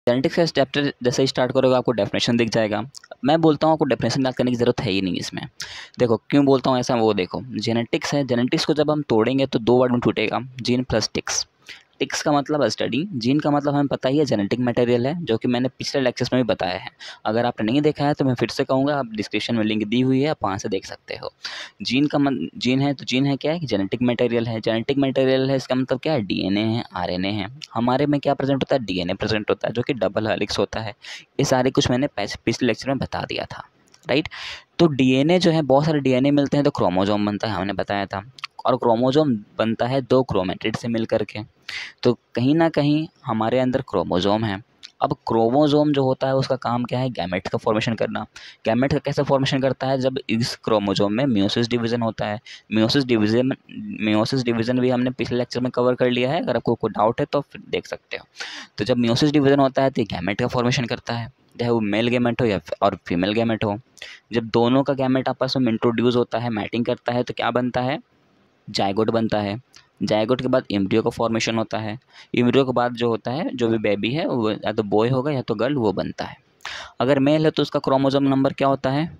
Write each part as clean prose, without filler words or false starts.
Genetics का chapter जैसे ही start करोगे आपको डेफिनेशन दिख जाएगा। मैं बोलता हूँ आपको डेफिनेशन याद करने की ज़रूरत है ही नहीं इसमें। देखो क्यों बोलता हूँ ऐसा, वो देखो जेनेटिक्स है, जेनेटिक्स को जब हम तोड़ेंगे तो दो वर्ड में टूटेगा, जीन प्लस टिक्स। टिक्स का मतलब स्टडी, जीन का मतलब हमें पता ही है जेनेटिक मटेरियल है, जो कि मैंने पिछले लेक्चर्स में भी बताया है। अगर आपने नहीं देखा है तो मैं फिर से कहूँगा, आप डिस्क्रिप्शन में लिंक दी हुई है, आप वहाँ से देख सकते हो। जीन है तो जीन है क्या है कि जेनेटिक मटेरियल है। जेनेटिक मटेरियल है इसका मतलब क्या है, डीएनए है, आरएनए है। हमारे में क्या प्रेजेंट होता है, डीएनए प्रेजेंट होता है, जो कि डबल हेलिक्स होता है। ये सारे कुछ मैंने पिछले लेक्चर में बता दिया था, राइट। तो डीएनए जो है, बहुत सारे डीएनए मिलते हैं तो क्रोमोजोम बनता है, हमने बताया था। और क्रोमोजोम बनता है दो क्रोमेटिड से मिल करके। तो कहीं ना कहीं हमारे अंदर क्रोमोजोम है। अब क्रोमोजोम जो होता है उसका काम क्या है, गैमेट का फॉर्मेशन करना। गैमेट का कैसे फॉर्मेशन करता है, जब इस क्रोमोजोम में मियोसिस डिवीजन होता है। मियोसिस डिवीजन भी हमने पिछले लेक्चर में कवर कर लिया है, अगर आपको कोई डाउट है तो फिर देख सकते हो। तो जब मियोसिस डिवीजन होता है तो गैमेट का फॉर्मेशन करता है, चाहे वो मेल गैमेट हो या और फीमेल गैमेट हो। जब दोनों का गैमेट आपस में इंट्रोड्यूस होता है, मैटिंग करता है, तो क्या बनता है, जायगोट बनता है। जायगोट के बाद एम्ब्रियो का फॉर्मेशन होता है। एम्ब्रियो के बाद जो होता है, जो भी बेबी है वो या तो बॉय होगा या तो गर्ल, वो बनता है। अगर मेल है तो उसका क्रोमोसोम नंबर क्या होता है,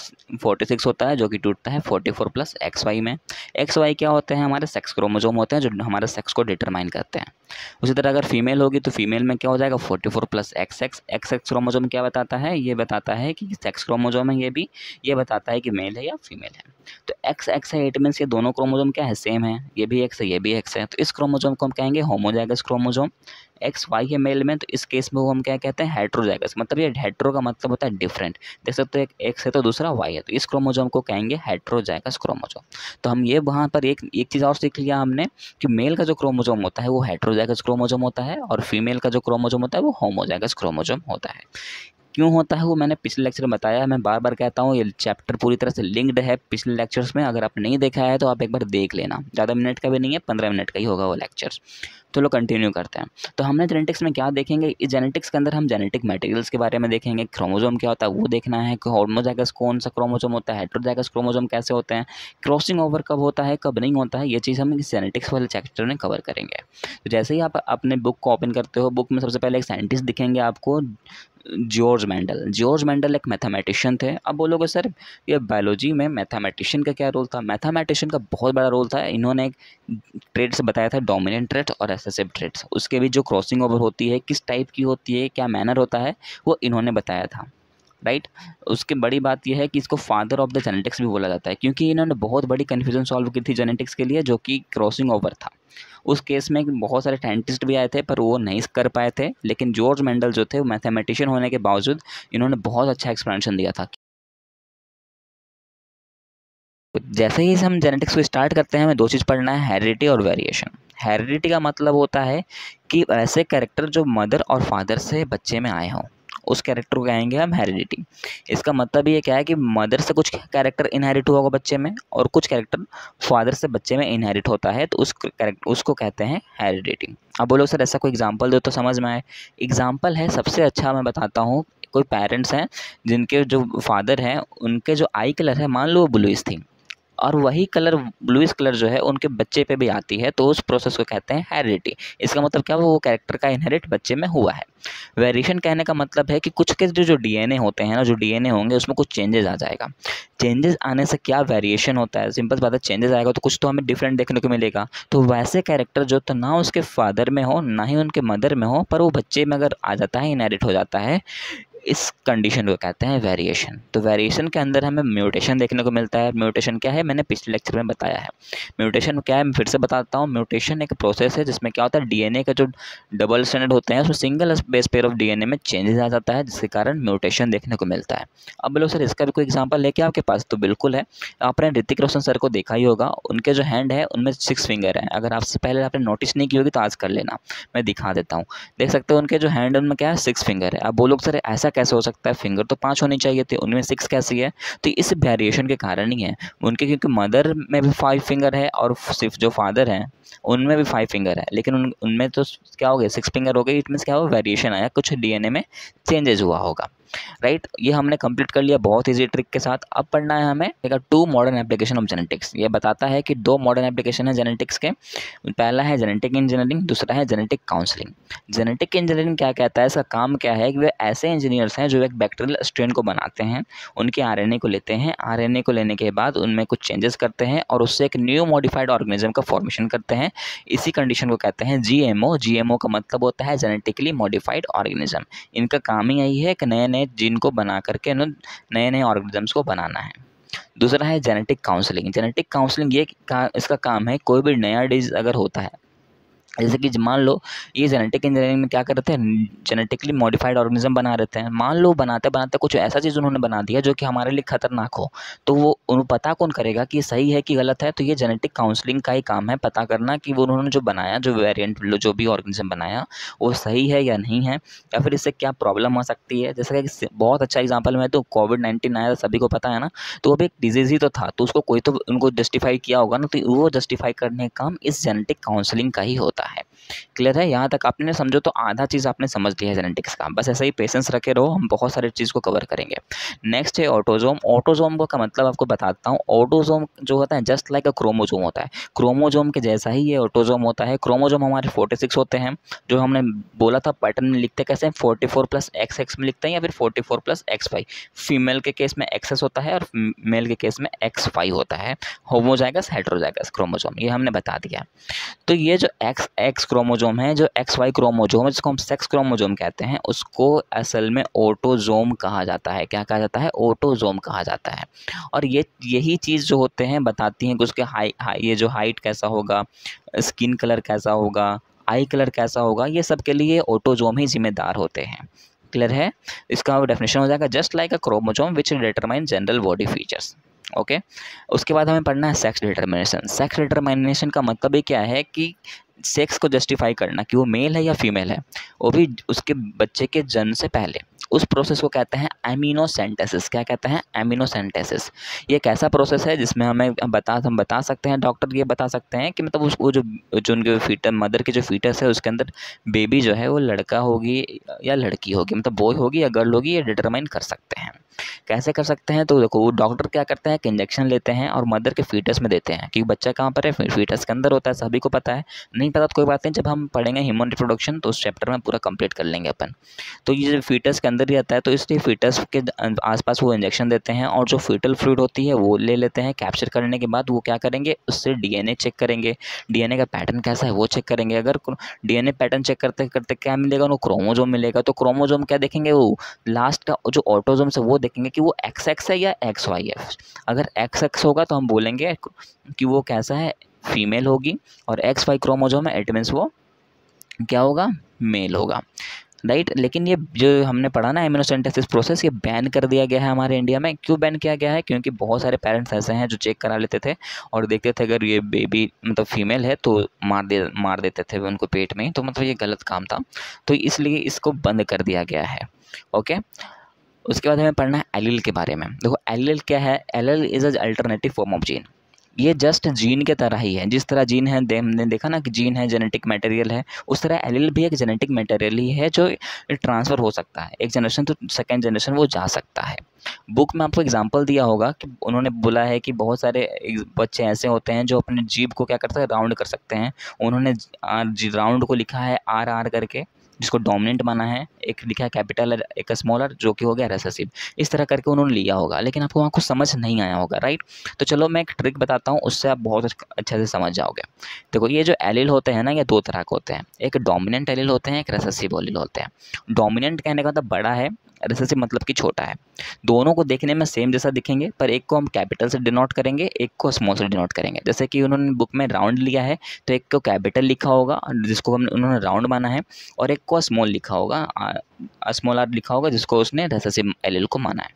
46 होता है, जो कि टूटता है 44 प्लस XY में। XY क्या होते हैं, हमारे सेक्स क्रोमोसोम होते हैं, जो हमारे सेक्स को डिटरमाइन करते हैं। उसी तरह अगर फीमेल होगी तो फीमेल में क्या हो जाएगा, 44 प्लस XX। XX क्रोमोसोम क्या बताता है, ये बताता है कि सेक्स क्रोमोसोम है, ये बताता है कि मेल है या फीमेल है। तो XX है, इट मीन्स ये दोनों क्रोमोसोम क्या है, सेम है, ये भी X है ये भी X है। तो इस क्रोमोसोम को हम कहेंगे होमोजाइगस क्रोमोसोम। XY है मेल में, तो इस केस में वो हम क्या कहते हैं, हेट्रोजाइगस। मतलब ये हेट्रो का मतलब होता है डिफरेंट। देख सकते हो एक X है तो दूसरा Y है, तो इस क्रोमोसोम को कहेंगे हेट्रोजाइगस क्रोमोसोम। तो हम ये वहाँ पर एक चीज़ और सीख लिया हमने कि मेल का जो क्रोमोसोम होता है वो हेट्रोजाइगस क्रोमोसोम होता है, और फीमेल का जो क्रोमोसोम होता है वो होमोजाइगस क्रोमोसोम होता है। क्यों होता है वो मैंने पिछले लेक्चर में बताया। मैं बार बार कहता हूँ, ये चैप्टर पूरी तरह से लिंक्ड है पिछले लेक्चर्स में। अगर आप नहीं देखा है तो आप एक बार देख लेना, ज़्यादा मिनट का भी नहीं है, 15 मिनट का ही होगा वो लेक्चर्स। चलो कंटिन्यू करते हैं। तो हमने जेनेटिक्स में क्या देखेंगे, इस जेनेटिक्स के अंदर हम जेनेटिक मटेरियल्स के बारे में देखेंगे। क्रोमोसोम क्या होता है वो देखना है, कि होमोजाइगस कौन सा क्रोमोसोम होता है, हेट्रोजाइगस क्रोमोसोम कैसे होते हैं, क्रॉसिंग ओवर कब होता है कब नहीं होता है, ये चीज़ हम इस जेनेटिक्स वाले चैप्टर में कवर करेंगे। तो जैसे ही आप अपने बुक को ओपन करते हो, बुक में सबसे पहले एक साइंटिस्ट दिखेंगे आपको, जॉर्ज मेंडल। जॉर्ज मेंडल एक मैथमेटिशियन थे। अब बोलोगे सर ये बायोलॉजी में मैथमेटिशियन का क्या रोल था, मैथमेटिशियन का बहुत बड़ा रोल था। इन्होंने एक ट्रेड्स बताया था, डोमिनेंट ट्रेड्स और रिसेसिव ट्रेड्स। उसके बीच जो क्रॉसिंग ओवर होती है, किस टाइप की होती है, क्या मैनर होता है, वो इन्होंने बताया था, राइट। उसकी बड़ी बात यह है कि इसको फादर ऑफ द जेनेटिक्स भी बोला जाता है, क्योंकि इन्होंने बहुत बड़ी कन्फ्यूजन सॉल्व की थी जेनेटिक्स के लिए, जो कि क्रॉसिंग ओवर था। उस केस में बहुत सारे साइंटिस्ट भी आए थे पर वो नहीं कर पाए थे, लेकिन जॉर्ज मेंडल जो थे वो मैथमेटिशियन होने के बावजूद इन्होंने बहुत अच्छा एक्सप्लेनेशन दिया था। जैसे ही हम जेनेटिक्स को स्टार्ट करते हैं, हमें दो चीज़ पढ़ना है, हेरिडिटी और वेरिएशन। हेरिडिटी का मतलब होता है कि ऐसे कैरेक्टर जो मदर और फादर से बच्चे में आए हों, उस कैरेक्टर को कहेंगे हम हेरिडिटी। इसका मतलब ये क्या है कि मदर से कुछ कैरेक्टर इनहेरिट हुआ होगा बच्चे में, और कुछ कैरेक्टर फादर से बच्चे में इनहेरिट होता है, तो उसको कहते हैं हेरिडिटी। अब बोलो सर ऐसा कोई एग्जांपल दो तो समझ में आए। एग्जांपल है, सबसे अच्छा मैं बताता हूँ। कोई पेरेंट्स हैं जिनके जो फादर हैं उनके जो आई कलर है, मान लो वो ब्लूइश थी, और वही कलर ब्लूइश कलर जो है उनके बच्चे पे भी आती है, तो उस प्रोसेस को कहते हैं हेरिडिटी। इसका मतलब क्या, वो कैरेक्टर का इनहेरिट बच्चे में हुआ है। वेरिएशन कहने का मतलब है कि कुछ के जो डीएनए होते हैं ना, जो डीएनए होंगे उसमें कुछ चेंजेस आ जाएगा। चेंजेस आने से क्या वेरिएशन होता है, सिंपल बात है, चेंजेस आएगा तो कुछ तो हमें डिफरेंट देखने को मिलेगा। तो वैसे कैरेक्टर जो तो ना उसके फादर में हो ना ही उनके मदर में हो, पर वो बच्चे में अगर आ जाता है, इनहेरिट हो जाता है, इस कंडीशन को कहते हैं वेरिएशन। तो वेरिएशन के अंदर हमें म्यूटेशन देखने को मिलता है। म्यूटेशन क्या है, मैंने पिछले लेक्चर में बताया है। म्यूटेशन क्या है, मैं फिर से बताता हूँ। म्यूटेशन एक प्रोसेस है जिसमें क्या होता है, डीएनए का जो डबल स्ट्रैंडेड होते हैं उसमें single base pair of DNA में चेंजेस आ जाता है, जिसके कारण म्यूटेशन देखने को मिलता है। अब बोलो सर इसका भी कोई एग्जाम्पल है क्या आपके पास, तो बिल्कुल है। आपने ऋतिक रोशन सर को देखा ही होगा, उनके जो हैंड है उनमें 6 फिंगर है। अगर आपसे पहले आपने नोटिस नहीं की होगी तो आज कर लेना, मैं दिखा देता हूँ। देख सकते हो उनके जो हैंड उनमें क्या है, 6 फिंगर है। अब बोलो सर ऐसा कैसे हो सकता है, फिंगर तो 5 होनी चाहिए थे, उनमें 6 कैसी है, तो इस वेरिएशन के कारण ही है उनके, क्योंकि मदर में भी 5 फिंगर है और सिर्फ जो फादर है उनमें भी 5 फिंगर है, लेकिन उनमें तो क्या हो गया, 6 फिंगर हो गई। इट मीन्स क्या हो, वेरिएशन आया, कुछ डीएनए में चेंजेज हुआ होगा, राइट। ये हमने कंप्लीट कर लिया बहुत ईजी ट्रिक के साथ। अब पढ़ना है हमें two modern application of genetics. ये बताता है कि दो मॉडर्न एप्लीकेशन है जेनेटिक्स के। पहला है जेनेटिक इंजीनियरिंग, दूसरा है जेनेटिक काउंसलिंग। जेनेटिक इंजीनियरिंग क्या कहता है, इसका काम क्या है कि वे ऐसे इंजीनियर्स हैं जो एक बैक्टीरियल स्ट्रेन को बनाते हैं, उनके आरएनए को लेते हैं, आरएनए को लेने के बाद उनमें कुछ चेंजेस करते हैं और उससे एक न्यू मॉडिफाइड ऑर्गेनिज्म का फॉर्मेशन करते हैं। इसी कंडीशन को कहते हैं जीएमओ। जीएमओ का मतलब होता है जेनेटिकली मॉडिफाइड ऑर्गेनिज्म। इनका काम ही यही है कि नए नए जीन को बना करके नए नए ऑर्गेनिजम्स को बनाना है। दूसरा है जेनेटिक काउंसलिंग। जेनेटिक काउंसलिंग इसका काम है, कोई भी नया डिजीज अगर होता है, जैसे कि मान लो ये जेनेटिक इंजीनियरिंग में क्या करते हैं, जेनेटिकली मॉडिफाइड ऑर्गेनिज्म बना रहते हैं। मान लो बनाते बनाते कुछ ऐसा चीज़ उन्होंने बना दिया जो कि हमारे लिए खतरनाक हो, तो वो उन्हें पता कौन करेगा कि सही है कि गलत है। तो ये जेनेटिक काउंसलिंग का ही काम है, पता करना कि वो उन्होंने जो बनाया, जो वेरिएंट, जो भी ऑर्गेनिज्म बनाया वो सही है या नहीं है, या फिर इससे क्या प्रॉब्लम आ सकती है। जैसे कि बहुत अच्छा एग्जाम्पल में, तो कोविड-19 आया, सभी को पता है ना, तो वो भी एक डिजीज़ ही तो था, तो उसको कोई तो उनको जस्टिफाई किया होगा ना, तो वो जस्टिफाई करने का काम इस जेनेटिक काउंसलिंग का ही होता है। क्लियर है? यहाँ तक आपने समझो तो आधा चीज़ आपने समझ लिया है जेनेटिक्स का। बस ऐसा ही पेशेंस रखे रहो, हम बहुत सारे चीज़ को कवर करेंगे। नेक्स्ट है ऑटोजोम। ऑटोजोम का मतलब आपको बताता हूँ। ऑटोजोम जो होता है जस्ट लाइक अ क्रोमोजोम होता है। क्रोमोजोम के जैसा ही ये ऑटोजोम होता है। क्रोमोजोम हमारे 46 होते हैं, जो हमने बोला था पैटर्न में लिखते कैसे हैं, 44 + XX में लिखते हैं, या फिर 44 + XY। फीमेल के केस में XS होता है और मेल के केस में XY होता है। होमोजाइगस हेटेरोजाइगस क्रोमोजोम, ये हमने बता दिया। तो ये जो एक्स क्रोमोजोम है, जो XY क्रोमोजोम है, जिसको हम सेक्स क्रोमोजोम कहते हैं, उसको असल में ऑटोजोम कहा जाता है। क्या कहा जाता है? ऑटोजोम कहा जाता है। और यही चीज़ जो होते हैं बताती हैं कि उसके ये जो हाइट कैसा होगा, स्किन कलर कैसा होगा, आई कलर कैसा होगा, ये सब के लिए ऑटोजोम ही जिम्मेदार होते हैं। क्लियर है? इसका डेफिनेशन हो जाएगा just like a chromosome which determine general body features. Okay. उसके बाद हमें पढ़ना है सेक्स डिटर्मिनेशन। सेक्स डिटर्मिनेशन का मतलब ही क्या है कि सेक्स को जस्टिफाई करना कि वो मेल है या फीमेल है, वो भी उसके बच्चे के जन्म से पहले। उस प्रोसेस को कहते हैं एमिनोसेंटेसिस। क्या कहते हैं? एमिनोसेंटेसिस। ये एक ऐसा प्रोसेस है जिसमें हम बता सकते हैं, डॉक्टर ये बता सकते हैं कि मतलब उसको जो उनके फीटर, मदर के जो फीटस है उसके अंदर बेबी जो है वो लड़का होगी या लड़की होगी, मतलब बॉय होगी या गर्ल होगी, ये डिटरमाइन कर सकते हैं। कैसे कर सकते हैं? तो देखो, वो डॉक्टर क्या करते हैं कि इंजेक्शन लेते हैं और मदर के फीटस में देते हैं, क्योंकि बच्चा कहाँ पर है, फीटस के अंदर होता है, सभी को पता है। नहीं पता तो कोई बात नहीं, जब हम पढ़ेंगे ह्यूमन रिप्रोडक्शन तो उस चैप्टर में पूरा कंप्लीट कर लेंगे अपन। तो ये जो फीटस के अंदर ही आता है, तो इसलिए फीटस के आसपास वो इंजेक्शन देते हैं और जो फीटल फ्लूइड होती है वो ले लेते हैं। कैप्चर करने के बाद वो क्या करेंगे, उससे डीएनए चेक करेंगे, डीएनए का पैटर्न कैसा है वो चेक करेंगे। अगर डीएनए पैटर्न चेक करते करते क्या मिलेगा, उनको क्रोमोजोम मिलेगा। तो क्रोमोजोम क्या देखेंगे, वो लास्ट का जो ऑटोजोम है वो देखेंगे कि वो XX है या XY है। अगर XX होगा तो हम बोलेंगे कि वो कैसा है, फीमेल होगी, और XY क्रोमोजोम है, इट मीन्स वो क्या होगा, मेल होगा, राइट। लेकिन ये जो हमने पढ़ा ना एमिनोसेंटेसिस प्रोसेस, ये बैन कर दिया गया है हमारे इंडिया में। क्यों बैन किया गया है? क्योंकि बहुत सारे पेरेंट्स ऐसे हैं जो चेक करा लेते थे और देखते थे अगर ये बेबी मतलब फीमेल है तो मार देते थे उनको पेट में, तो मतलब ये गलत काम था, तो इसलिए इसको बंद कर दिया गया है। ओके। उसके बाद हमें पढ़ना है एलील के बारे में। देखो एलील क्या है, allele is a alternative form of gene. ये जस्ट जीन के तरह ही है। जिस तरह जीन है, हमने देखा ना कि जीन है जेनेटिक मटेरियल है, उस तरह एलील भी एक जेनेटिक मटेरियल ही है जो ट्रांसफ़र हो सकता है, एक जनरेशन तो सेकेंड जनरेशन वो जा सकता है। बुक में आपको एग्जांपल दिया होगा कि उन्होंने बोला है कि बहुत सारे बच्चे ऐसे होते हैं जो अपने जीभ को क्या करते हैं, राउंड कर सकते हैं। उन्होंने राउंड को लिखा है RR करके, जिसको डोमिनेंट माना है, एक लिखा है कैपिटल R, एक स्मॉल r, जो कि हो गया रेसेसिव। इस तरह करके उन्होंने लिया होगा, लेकिन आपको वहाँ कुछ समझ नहीं आया होगा, राइट। तो चलो मैं एक ट्रिक बताता हूँ, उससे आप बहुत अच्छे से समझ जाओगे। देखो ये जो एलील होते हैं ना, ये दो तरह के होते हैं, एक डोमिनेंट एलील होते हैं, एक रेसेसिव एलील होते हैं। डोमिनेंट कहने का मतलब बड़ा है, रेसेसिव मतलब कि छोटा है। दोनों को देखने में सेम जैसा दिखेंगे, पर एक को हम कैपिटल से डिनोट करेंगे, एक को स्मॉल से डिनोट करेंगे। जैसे कि उन्होंने बुक में राउंड लिया है तो एक को कैपिटल लिखा होगा जिसको उन्होंने राउंड माना है, और एक को स्मॉल लिखा होगा, स्मॉल r लिखा होगा, जिसको उसने रेसेसिव एलील को माना है।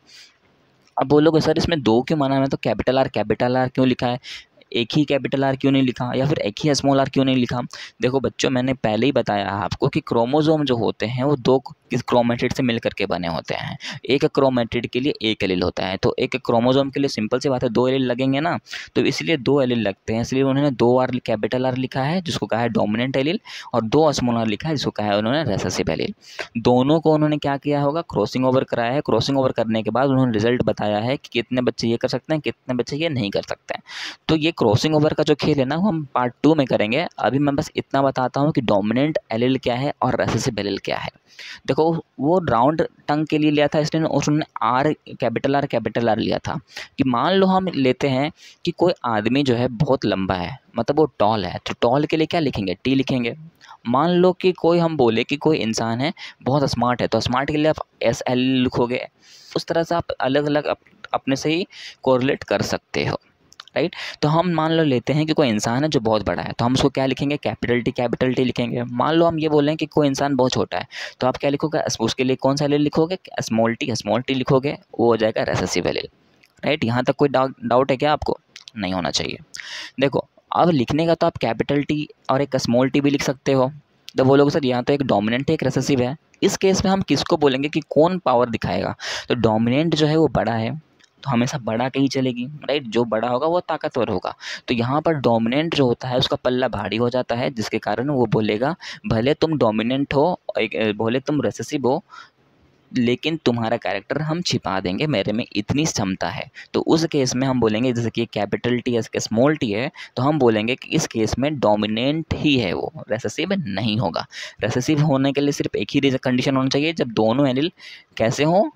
अब बोलोगे सर इसमें दो क्यों माना है, मैं तो कैपिटल R क्यों लिखा है, एक ही कैपिटल R क्यों नहीं लिखा, या फिर एक ही स्मॉल r क्यों नहीं लिखा। देखो बच्चों, मैंने पहले ही बताया आपको कि क्रोमोजोम जो होते हैं वो दो किस क्रोमेटिड से मिल करके बने होते हैं। एक क्रोमेटिड के लिए एक एलील होता है, तो एक क्रोमोसोम के लिए सिंपल सी बात है 2 एलील लगेंगे ना, तो इसलिए 2 एलील लगते हैं, इसलिए उन्होंने 2 आर कैपिटल आर लिखा है जिसको कहा है डोमिनेंट एलील, और 2 स्मॉल आर लिखा है जिसको कहा है उन्होंने रेसेसिव एलील। दोनों को उन्होंने क्या किया होगा, क्रॉसिंग ओवर कराया है। क्रॉसिंग ओवर करने के बाद उन्होंने रिजल्ट बताया है कि कितने बच्चे ये कर सकते हैं, कितने बच्चे ये नहीं कर सकते हैं। तो ये क्रॉसिंग ओवर का जो खेल है ना वो हम पार्ट 2 में करेंगे। अभी मैं बस इतना बताता हूँ कि डोमिनेंट एलील क्या है और रेसेसिव एलील क्या है। देखो वो राउंड टंग के लिए लिया था इसलिए उसने आर कैपिटल आर लिया था कि मान लो हम लेते हैं कि कोई आदमी जो है बहुत लंबा है, मतलब वो टॉल है, तो टॉल के लिए क्या लिखेंगे, टी लिखेंगे। मान लो कि कोई हम बोले कि कोई इंसान है बहुत स्मार्ट है, तो स्मार्ट के लिए आप एस एल लिखोगे। उस तरह से आप अलग अलग अपने से ही कोरिलेट कर सकते हो, राइट। तो हम मान लो लेते हैं कि कोई इंसान है जो बहुत बड़ा है, तो हम उसको क्या लिखेंगे, कैपिटल टी लिखेंगे। मान लो हम ये बोलें कि कोई इंसान बहुत छोटा है, तो आप क्या लिखोगे, उसके लिए कौन सा एलील लिखोगे, स्मॉल टी लिखोगे, वो हो जाएगा रेसेसिव एलील, राइट। यहाँ तक कोई डाउट है क्या आपको, नहीं होना चाहिए। देखो अब लिखने का तो आप कैपिटल टी और एक स्मॉल टी भी लिख सकते हो। तो बोलोगे सर यहाँ तो एक डोमिनेंट है एक रेसेसिव है, इस केस में हम किसको बोलेंगे कि कौन पावर दिखाएगा, तो डोमिनेंट जो है वो बड़ा है तो हमेशा बड़ा कहीं चलेगी, राइट। जो बड़ा होगा वो ताकतवर होगा। तो यहाँ पर डोमिनेंट जो होता है उसका पल्ला भारी हो जाता है, जिसके कारण वो बोलेगा भले तुम डोमिनेंट हो, भले तुम रेसेसिव हो, लेकिन तुम्हारा कैरेक्टर हम छिपा देंगे, मेरे में इतनी क्षमता है। तो उस केस में हम बोलेंगे, जैसे कि कैपिटल टी या स्मॉल टी है, तो हम बोलेंगे कि इस केस में डोमिनेंट ही है, वो रेसेसिव नहीं होगा। रेसेसिव होने के लिए सिर्फ एक ही कंडीशन होना चाहिए, जब दोनों एलील कैसे हो,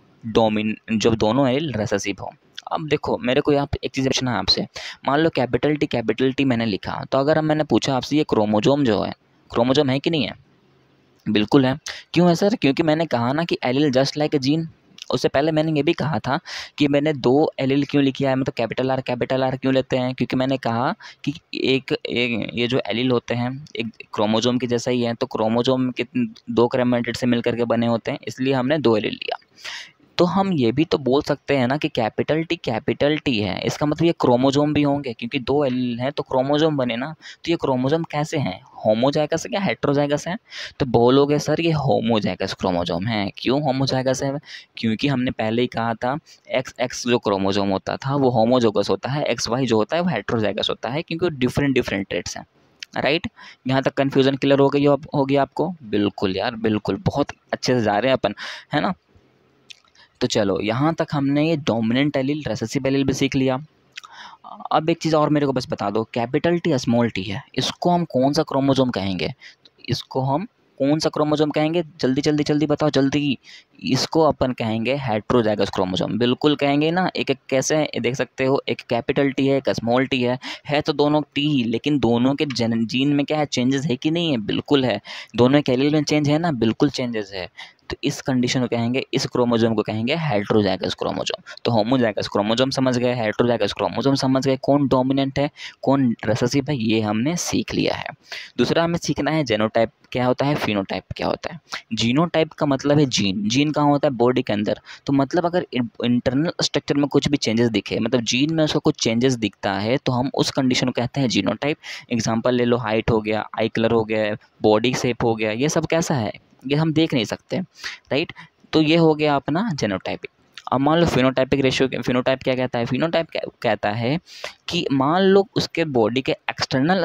जब दोनों एलील रेसेसिव हो। अब देखो मेरे को यहाँ पे एक चीज़ पूछना है आपसे, मान लो कैपिटल टी मैंने लिखा, तो अगर मैंने पूछा आपसे ये क्रोमोजोम जो है, क्रोमोजोम है कि नहीं है, बिल्कुल है। क्यों है सर, क्योंकि मैंने कहा ना कि allele just like a gene. उससे पहले मैंने ये भी कहा था कि मैंने 2 एलील क्यों लिखा है, मतलब कैपिटल आर क्यों लेते हैं, क्योंकि मैंने कहा कि एक ये जो एलील होते हैं एक क्रोमोजोम के जैसा ही है, तो क्रोमोजोम के 2 क्रोमेटिड से मिलकर के बने होते हैं, इसलिए हमने 2 एलील लिया। तो हम ये भी तो बोल सकते हैं ना कि कैपिटल टी है, इसका मतलब ये क्रोमोजोम भी होंगे, क्योंकि 2 एलील हैं तो क्रोमोजोम बने ना। तो ये क्रोमोजोम कैसे हैं, होमोजाइगस या हेटेरोजाइगस हैं, तो बोलोगे सर ये होमोजाइगस क्रोमोजोम हैं। क्यों होमोजाइगस है, क्योंकि हमने पहले ही कहा था एक्स जो क्रोमोजोम होता था वो होमोजोगस होता है, XY जो होता है वो हेटेरोजाइगस होता है, क्योंकि डिफरेंट ट्रेड्स हैं, राइट। यहाँ तक कन्फ्यूज़न क्लियर हो गई होगी आपको, बिल्कुल यार बिल्कुल, बहुत अच्छे से जा रहे हैं अपन, है ना। तो चलो यहाँ तक हमने ये डोमिनेंट एलील रेसेसिव एलील भी सीख लिया। अब एक चीज़ और मेरे को बस बता दो, कैपिटल टी स्मॉल टी है, इसको हम कौन सा क्रोमोजोम कहेंगे, तो इसको हम कौन सा क्रोमोजोम कहेंगे, जल्दी बताओ जल्दी। इसको अपन कहेंगे हेटेरोजाइगस क्रोमोजोम, बिल्कुल कहेंगे ना। एक एक कैसे देख सकते हो, एक कैपिटल टी है एक स्मॉल टी है तो दोनों टी ही, लेकिन दोनों के जीन में क्या है, चेंजेस है कि नहीं है, बिल्कुल है। दोनों के एलील में चेंज है ना, बिल्कुल चेंजेस है। तो इस कंडीशन को कहेंगे, इस क्रोमोजोम को कहेंगे हेटेरोजाइगस क्रोमोजोम। तो होमोजाइगस क्रोमोजोम समझ गए, हेटेरोजाइगस क्रोमोजोम समझ गए, कौन डोमिनेंट है कौन रेसेसिव है, ये हमने सीख लिया है। दूसरा हमें सीखना है जेनोटाइप क्या होता है, फिनोटाइप क्या होता है। जीनोटाइप का मतलब है जीन कहाँ होता है, बॉडी के अंदर। तो मतलब अगर इंटरनल स्ट्रक्चर में कुछ भी चेंजेस दिखे, मतलब जीन में उसका कुछ चेंजेस दिखता है, तो हम उस कंडीशन को कहते हैं जीनोटाइप। एग्जाम्पल ले लो, हाइट हो गया, आई कलर हो गया, बॉडी शेप हो गया, ये सब कैसा है, ये हम देख नहीं सकते, राइट। तो ये हो गया अपना जेनोटाइपिक। अब मान लो फिनोटाइपिक रेशियो, फिनोटाइप क्या कहता है, फिनोटाइप कहता है कि मान लो उसके बॉडी के एक्सटर्नल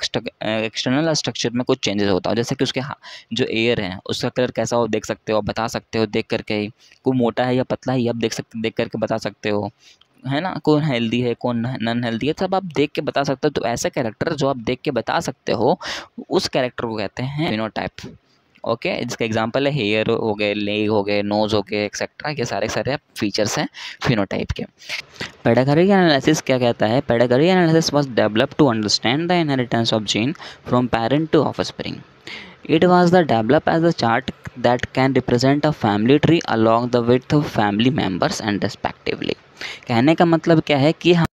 स्ट्रक्चर में कुछ चेंजेस होता हो, जैसे कि उसके जो एयर है उसका कलर कैसा हो देख सकते हो, बता सकते हो देख करके ही, कोई मोटा है या पतला है आप देख करके बता सकते हो, है ना। कौन हेल्दी है कौन नॉन हेल्दी है, सब आप देख के बता सकते हो। तो ऐसे कैरेक्टर जो आप देख के बता सकते हो, उस कैरेक्टर को कहते हैं फिनोटाइप। ओके, जिसका एग्जांपल है हेयर हो गए, लेग हो गए, नोज हो गए, एक्सेट्रा, ये सारे फीचर्स हैं फिनोटाइप के। पेडागोजी एनालिसिस क्या कहता है, pedagogy analysis was developed to understand the inheritance of gene from parent to offspring. It was the developed as a chart that can represent a family tree along the width of family members and respectively. कहने का मतलब क्या है कि हम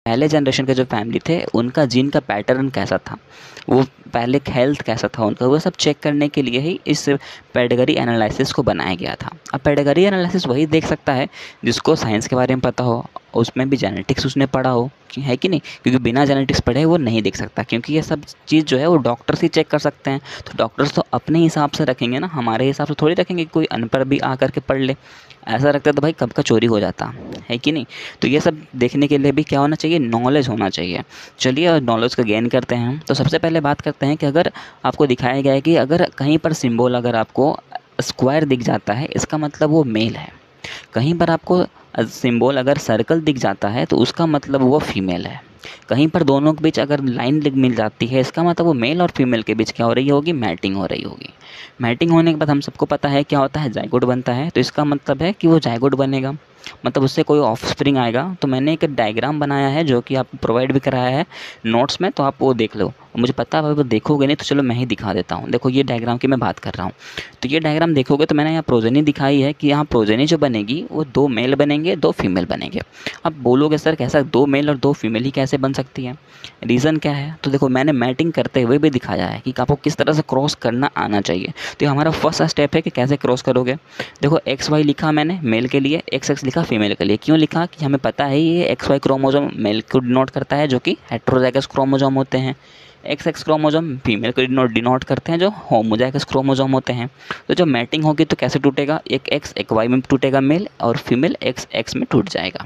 पहले generation के जो फैमिली थे उनका जीन का पैटर्न कैसा था, वो पहले हेल्थ कैसा था उनका, वो सब चेक करने के लिए ही इस पेडिग्री एनालिसिस को बनाया गया था। अब पेडिग्री एनालिसिस वही देख सकता है जिसको साइंस के बारे में पता हो, उसमें भी जेनेटिक्स उसने पढ़ा हो, है कि नहीं, क्योंकि बिना जेनेटिक्स पढ़े वो नहीं देख सकता, क्योंकि ये सब चीज़ जो है वो डॉक्टर्स ही चेक कर सकते हैं। तो डॉक्टर्स तो अपने हिसाब से रखेंगे ना, हमारे हिसाब से थोड़ी रखेंगे, कोई अनपढ़ भी आकर के पढ़ ले, ऐसा रखता तो भाई कब का चोरी हो जाता, है कि नहीं। तो ये सब देखने के लिए भी क्या होना चाहिए, नॉलेज होना चाहिए। चलिए नॉलेज का गेन करते हैं। तो सबसे पहले बात करते हैं कि अगर आपको दिखाया गया है कि अगर कहीं पर सिंबल अगर आपको स्क्वायर दिख जाता है, इसका मतलब वो मेल है। कहीं पर आपको सिंबल अगर सर्कल दिख जाता है तो उसका मतलब वो फीमेल है। कहीं पर दोनों के बीच अगर लाइन मिल जाती है, इसका मतलब वो मेल और फीमेल के बीच क्या हो रही होगी, मैटिंग हो रही होगी। मैटिंग होने के बाद हम सबको पता है क्या होता है, जाइगोट बनता है। तो इसका मतलब है कि वो जाइगोट बनेगा, मतलब उससे कोई ऑफस्प्रिंग आएगा। तो मैंने एक डायग्राम बनाया है जो कि आपको प्रोवाइड भी कराया है नोट्स में, तो आप वो देख लो। मुझे पता है वो देखोगे नहीं, तो चलो मैं ही दिखा देता हूँ। देखो ये डायग्राम की मैं बात कर रहा हूँ, तो ये डायग्राम देखोगे तो मैंने यहाँ प्रोजेनी दिखाई है कि यहाँ प्रोजेनी जो बनेगी वो 2 मेल बनेंगे, 2 फीमेल बनेंगे। अब बोलोगे सर कैसा 2 मेल और 2 फीमेल ही कैसे बन सकती है, रीज़न क्या है। तो देखो मैंने मैटिंग करते हुए भी दिखाया है कि आपको किस तरह से क्रॉस करना आना चाहिए। तो ये हमारा फर्स्ट स्टेप है कि कैसे क्रॉस करोगे। देखो XY लिखा मैंने मेल के लिए, XX लिखा फीमेल के लिए। क्यों लिखा, कि हमें पता है ये XY क्रोमोसोम मेल को डिनोट करता है जो कि हेट्रोजाइगस क्रोमोसोम होते हैं, XX क्रोमोसोम फीमेल को डिनोट करते हैं जो होमोजाइगस क्रोमोसोम होते हैं। तो जब मैटिंग होगी तो कैसे टूटेगा, एक X एक Y में टूटेगा मेल, और फीमेल XX में टूट जाएगा।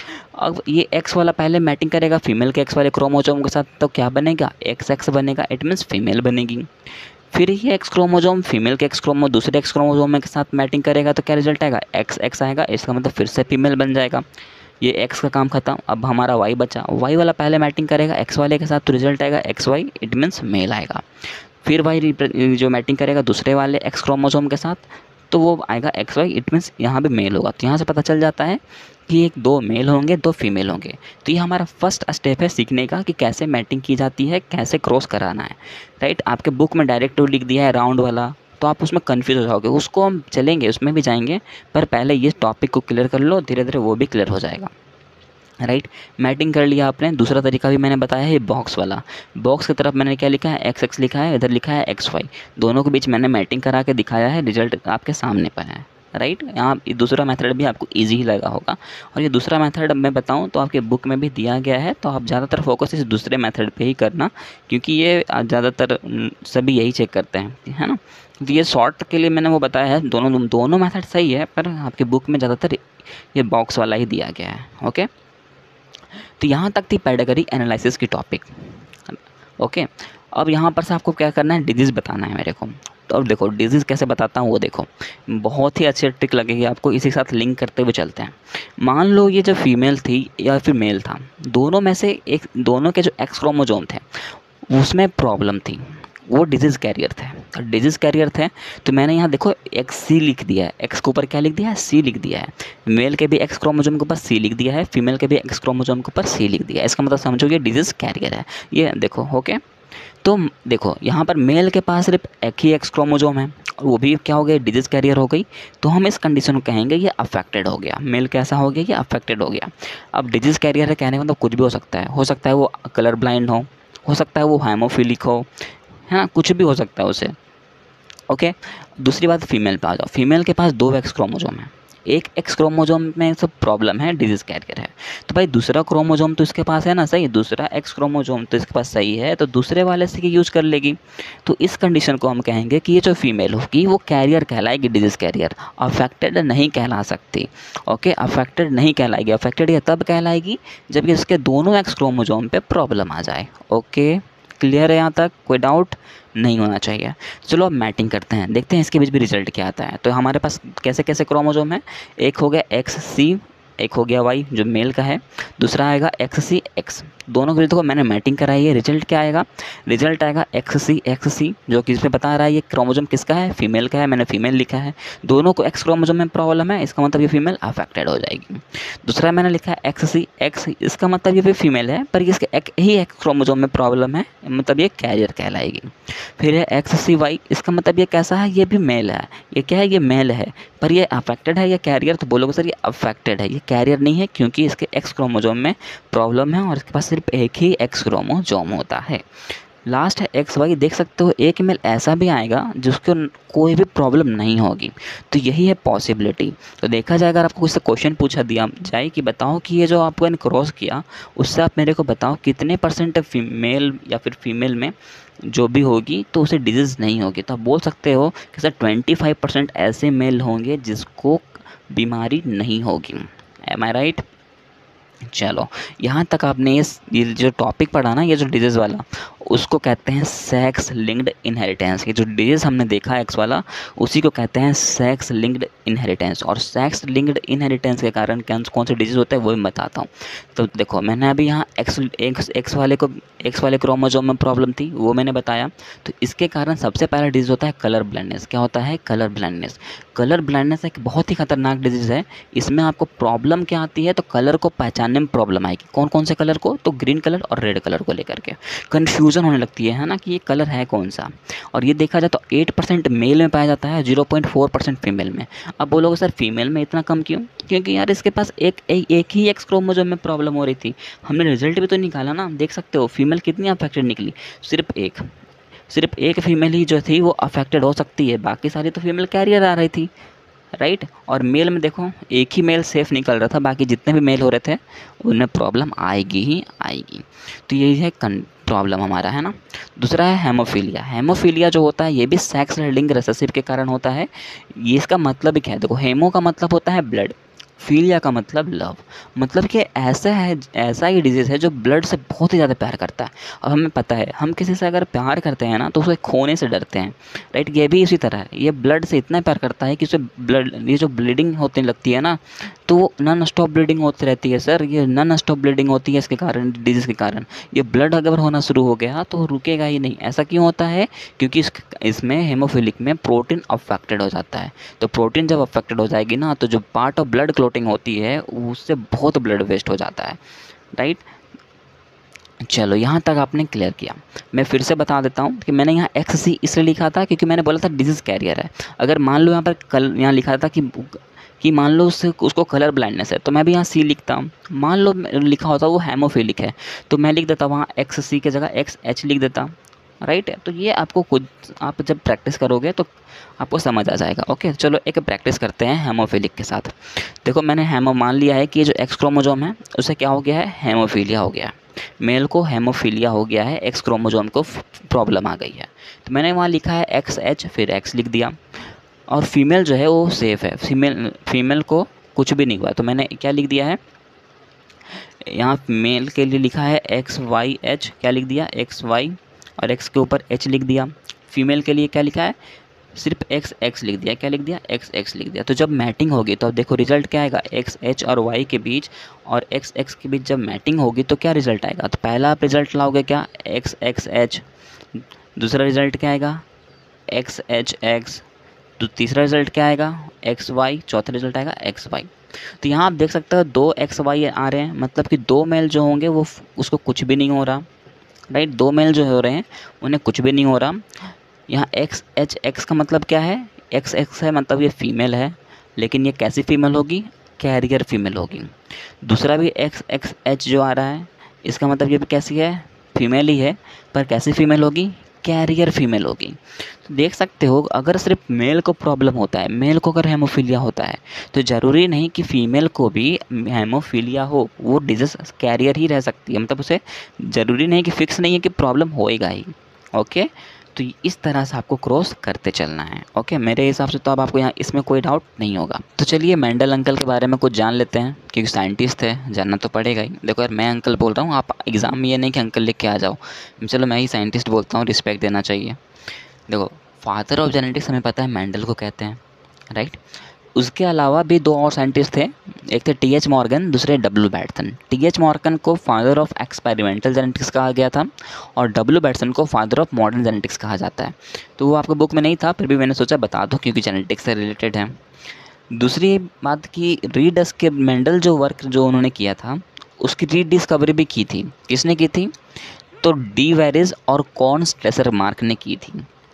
अब ये X वाला पहले मैटिंग करेगा फीमेल के X वाले क्रोमोसोम के साथ, तो क्या बनेगा, XX बनेगा, इट मीन्स फीमेल बनेगी। फिर ये X क्रोमोसोम फीमेल के दूसरे X क्रोमोसोम के साथ मैटिंग करेगा तो क्या रिजल्ट आएगा, XX आएगा। इसका मतलब फिर से फीमेल बन जाएगा। ये X का काम खत्म। अब हमारा Y बचा, Y वाला पहले मैटिंग करेगा X वाले के साथ, तो रिजल्ट आएगा XY, इट मीन्स मेल आएगा। फिर Y जो मैटिंग करेगा दूसरे वाले X क्रोमोसोम के साथ, तो वो आएगा XY, इट मीन्स यहाँ पे मेल होगा। तो यहाँ से पता चल जाता है कि एक 2 मेल होंगे 2 फीमेल होंगे। तो ये हमारा फर्स्ट स्टेप है सीखने का कि कैसे मैटिंग की जाती है, कैसे क्रॉस कराना है, राइट। आपके बुक में डायरेक्ट लिख दिया है राउंड वाला, तो आप उसमें कन्फ्यूज़ हो जाओगे। उसको हम चलेंगे, उसमें भी जाएंगे, पर पहले ये टॉपिक को क्लियर कर लो, धीरे धीरे वो भी क्लियर हो जाएगा, राइट। मैटिंग कर लिया आपने। दूसरा तरीका भी मैंने बताया है, बॉक्स वाला। बॉक्स की तरफ मैंने क्या लिखा है, XX लिखा है, इधर लिखा है XY, दोनों के बीच मैंने मैटिंग करा के दिखाया है, रिजल्ट आपके सामने पर है, राइट। यहाँ दूसरा मेथड भी आपको इजी ही लगा होगा। और ये दूसरा मेथड मैं बताऊँ तो आपके बुक में भी दिया गया है, तो आप ज़्यादातर फोकस इस दूसरे मेथड पे ही करना, क्योंकि ये ज़्यादातर सभी यही चेक करते हैं, है ना। तो ये शॉर्ट के लिए मैंने वो बताया है, दोनों मेथड सही है, पर आपके बुक में ज़्यादातर ये बॉक्स वाला ही दिया गया है, ओके। तो यहाँ तक थी पेडिग्री एनालिसिस की टॉपिक, ओके। अब यहाँ पर से आपको क्या करना है, डिजीज़ बताना है मेरे को। तो अब देखो डिजीज़ कैसे बताता हूँ वो देखो, बहुत ही अच्छी ट्रिक लगेगी आपको, इसी के साथ लिंक करते हुए चलते हैं। मान लो ये जो फीमेल थी या फिर मेल था, दोनों में से एक, दोनों के जो X क्रोमोसोम थे उसमें प्रॉब्लम थी, वो डिजीज़ कैरियर थे। तो डिजीज़ कैरियर थे, तो मैंने यहाँ देखो XC लिख दिया है, X के ऊपर क्या लिख दिया है, C लिख दिया है। मेल के भी X क्रोमोसोम के ऊपर C लिख दिया है, फीमेल के भी X क्रोमोसोम के ऊपर C लिख दिया है। इसका मतलब समझो ये डिजीज़ कैरियर है, ये देखो, ओके। तो देखो यहाँ पर मेल के पास सिर्फ एक ही X क्रोमोसोम है, और वो भी क्या हो गया, डिजीज़ कैरियर हो गई। तो हम इस कंडीशन को कहेंगे ये अफेक्टेड हो गया, मेल कैसा हो गया, ये अफेक्टेड हो गया। अब डिजीज़ कैरियर है कहने का मतलब कुछ भी हो सकता है वो कलर ब्लाइंड हो सकता है वो हेमोफिलिक हो, है ना, कुछ भी हो सकता है उसे, ओके। दूसरी बात फीमेल पे आ जाओ, फीमेल के पास 2 X क्रोमोसोम है, एक X क्रोमोसोम में सब प्रॉब्लम है, डिजीज़ कैरियर है। तो भाई दूसरा क्रोमोसोम तो इसके पास है ना, सही, दूसरा X क्रोमोसोम तो इसके पास सही है, तो दूसरे वाले से यूज़ कर लेगी। तो इस कंडीशन को हम कहेंगे कि ये जो फीमेल होगी वो कैरियर कहलाएगी, डिजीज़ कैरियर, अफेक्टेड नहीं कहला सकती, ओके। अफेक्टेड नहीं कहलाएगी, अफेक्टेड ये तब कहलाएगी जब इसके दोनों X क्रोमोसोम पे प्रॉब्लम आ जाए, ओके। क्लियर है यहाँ तक, कोई डाउट नहीं होना चाहिए। चलो अब मैटिंग करते हैं, देखते हैं इसके बीच भी रिजल्ट क्या आता है। तो हमारे पास कैसे कैसे क्रोमोसोम है, एक हो गया XC, एक हो गया Y जो मेल का है, दूसरा आएगा XCX। दोनों के लिए देखो मैंने मैटिंग कराई है, रिजल्ट क्या आएगा, रिजल्ट आएगा XCXC, जो कि इसमें बता रहा है ये क्रोमोसोम किसका है, फीमेल का है, मैंने फीमेल लिखा है। दोनों को X क्रोमोसोम में प्रॉब्लम है, इसका मतलब ये फीमेल अफेक्टेड हो जाएगी। दूसरा मैंने लिखा है XCX, इसका मतलब ये भी फीमेल है, पर इसके एक ही X क्रोमोसोम में प्रॉब्लम है, मतलब ये कैरियर कहलाएगी। फिर है XCY, इसका मतलब ये कैसा है, ये भी मेल है, ये क्या है, ये मेल है, पर ये अफेक्टेड है या कैरियर, तो बोलोगे सर ये अफेक्टेड है, ये कैरियर नहीं है क्योंकि इसके एक्स क्रोमोसोम में प्रॉब्लम है और इसके पास सिर्फ एक ही एक्स क्रोमोसोम होता है। लास्ट है एक्स वाई, देख सकते हो एक ईमेल ऐसा भी आएगा जिसको कोई भी प्रॉब्लम नहीं होगी। तो यही है पॉसिबिलिटी। तो देखा जाए अगर आपको कुछ क्वेश्चन पूछा दिया जाए कि बताओ कि ये जो आपको क्रॉस किया उससे आप मेरे को बताओ कितने % फीमेल या फिर फीमेल में जो भी होगी तो उसे डिजीज़ नहीं होगी, तो आप बोल सकते हो कि सर 25% ऐसे मेल होंगे जिसको बीमारी नहीं होगी। Am I right? चलो यहाँ तक आपने ये जो टॉपिक पढ़ा ना, ये जो डिजीज़ वाला, उसको कहते हैं सेक्स लिंक्ड इनहेरिटेंस। ये जो डिजीज़ हमने देखा एक्स वाला, उसी को कहते हैं सेक्स लिंक्ड इनहेरिटेंस। और सेक्स लिंक्ड इनहेरिटेंस के कारण कौन से डिजीज़ होते हैं वो भी बताता हूँ। तो देखो मैंने अभी यहाँ एक्स वाले क्रोमोसोम में प्रॉब्लम थी वो मैंने बताया। तो इसके कारण सबसे पहला डिजीज़ होता है कलर ब्लाइंडनेस। क्या होता है? Colour blindness. कलर ब्लाइंडनेस एक बहुत ही खतरनाक डिजीज़ है। इसमें आपको प्रॉब्लम क्या आती है? तो कलर को पहचानने में प्रॉब्लम आएगी। कौन कौन से कलर को? तो ग्रीन कलर और रेड कलर को लेकर के कन्फ्यूज़न होने लगती है ना कि ये कलर है कौन सा। और ये देखा जाए तो 8% मेल में पाया जाता है, 0.4% फीमेल में। अब बोलोगे सर फीमेल में इतना कम क्यों? क्योंकि यार इसके पास एक ही एक्स क्रोमोसोम में प्रॉब्लम हो रही थी। हमने रिजल्ट भी तो निकाला ना, देख सकते हो फीमेल कितनी अफेक्टेड निकली। सिर्फ एक फीमेल ही जो थी वो अफेक्टेड हो सकती है, बाकी सारी तो फीमेल कैरियर आ रही थी, राइट। और मेल में देखो एक ही मेल सेफ निकल रहा था, बाकी जितने भी मेल हो रहे थे उनमें प्रॉब्लम आएगी ही आएगी। तो यही है प्रॉब्लम हमारा, है ना। दूसरा है हेमोफीलिया। हेमोफीलिया जो होता है ये भी सेक्स लिंक्ड रिसेसिव के कारण होता है। ये इसका मतलब क्या है? देखो हेमो का मतलब होता है ब्लड, फीलिया का मतलब लव। मतलब कि ऐसा ही डिजीज़ है जो ब्लड से बहुत ही ज़्यादा प्यार करता है। अब हमें पता है हम किसी से अगर प्यार करते हैं ना तो उसे खोने से डरते हैं, राइट। ये भी इसी तरह है, ये ब्लड से इतना प्यार करता है कि उसे ये जो ब्लीडिंग होने लगती है ना तो वो नॉन स्टॉप ब्लीडिंग होती रहती है सर। ये नॉन स्टॉप ब्लीडिंग होती है इसके कारण, डिजीज़ के कारण। ये ब्लड अगर होना शुरू हो गया तो रुकेगा ही नहीं। ऐसा क्यों होता है? क्योंकि इसमें हेमोफिलिक में प्रोटीन अफेक्टेड हो जाता है। तो प्रोटीन जब अफेक्टेड हो जाएगी ना तो जो पार्ट ऑफ ब्लड क्लॉटिंग होती है उससे बहुत ब्लड वेस्ट हो जाता है, राइट। चलो यहाँ तक आपने क्लियर किया। मैं फिर से बता देता हूँ कि मैंने यहाँ XC इसलिए लिखा था क्योंकि मैंने बोला था डिजीज़ कैरियर है। अगर मान लो यहाँ पर यहाँ लिखा था कि मान लो उसको कलर ब्लाइंडनेस है तो मैं भी यहाँ C लिखता। मान लो लिखा होता वो हेमोफिलिक है तो मैं लिख देता वहाँ XC की जगह XH लिख देता, राइट। तो ये आपको खुद आप जब प्रैक्टिस करोगे तो आपको समझ आ जाएगा। ओके चलो एक प्रैक्टिस करते हैं हेमोफिलिक के साथ। देखो मैंने मान लिया है कि ये जो एक्स क्रोमोसोम है उसे क्या हो गया है? हेमोफीलिया हो गया। मेल को हेमोफीलिया हो गया है, एक्स क्रोमोसोम को प्रॉब्लम आ गई है। तो मैंने वहाँ लिखा है XH फिर X लिख दिया। और फीमेल जो है वो सेफ़ है, फीमेल को कुछ भी नहीं हुआ तो मैंने क्या लिख दिया है यहाँ मेल के लिए लिखा है XYH, क्या लिख दिया? XY और X के ऊपर H लिख दिया। फीमेल के लिए क्या लिखा है? सिर्फ XX लिख दिया। क्या लिख दिया? XX लिख दिया। तो जब मैटिंग होगी तो अब देखो रिजल्ट क्या आएगा? XH और Y के बीच और XX के बीच जब मैटिंग होगी तो क्या रिजल्ट आएगा? तो पहला आप रिजल्ट लाओगे क्या? XXH। दूसरा रिजल्ट क्या आएगा? XHX। तो तीसरा रिजल्ट क्या आएगा? XY। चौथा रिजल्ट आएगा XY। तो यहाँ आप देख सकते हो 2 XY आ रहे हैं, मतलब कि 2 मेल जो होंगे वो उसको कुछ भी नहीं हो रहा, राइट। 2 मेल जो हो रहे हैं उन्हें कुछ भी नहीं हो रहा। यहाँ XHX का मतलब क्या है? XX है मतलब ये फीमेल है, लेकिन ये कैसी फीमेल होगी? कैरियर फीमेल होगी। दूसरा भी XXH जो आ रहा है इसका मतलब ये भी कैसी है? फीमेल ही है, पर कैसी फीमेल होगी? कैरियर फीमेल होगी। तो देख सकते हो अगर सिर्फ मेल को प्रॉब्लम होता है, मेल को अगर हेमोफीलिया होता है तो ज़रूरी नहीं कि फ़ीमेल को भी हेमोफीलिया हो, वो डिजीज़ कैरियर ही रह सकती है। मतलब उसे ज़रूरी नहीं कि फिक्स नहीं है कि प्रॉब्लम होएगा ही। ओके तो इस तरह से आपको क्रॉस करते चलना है। ओके मेरे हिसाब से तो अब आपको यहाँ इसमें कोई डाउट नहीं होगा। तो चलिए मेंडल अंकल के बारे में कुछ जान लेते हैं, क्योंकि साइंटिस्ट है, जानना तो पड़ेगा ही। देखो यार मैं अंकल बोल रहा हूँ, आप एग्ज़ाम में ये नहीं कि अंकल लिख के आ जाओ। चलो मैं ही साइंटिस्ट बोलता हूँ, रिस्पेक्ट देना चाहिए। देखो फादर ऑफ जेनेटिक्स हमें पता है मेंडल को कहते हैं, राइट। उसके अलावा भी 2 और साइंटिस्ट थे, एक थे TH मॉर्गन, दूसरे W बैटसन। TH मॉर्गन को फादर ऑफ एक्सपेरिमेंटल जेनेटिक्स कहा गया था और W बैटसन को फादर ऑफ मॉडर्न जेनेटिक्स कहा जाता है। तो वो आपको बुक में नहीं था, फिर भी मैंने सोचा बता दो क्योंकि जेनेटिक्स से रिलेटेड है। दूसरी बात की रीडिस्क मेंडल जो वर्क जो उन्होंने किया था उसकी रीडिस्कवरी भी की थी। किसने की थी? तो डी वेरिस और कॉर्न स्ट्रेसर मार्क ने की थी।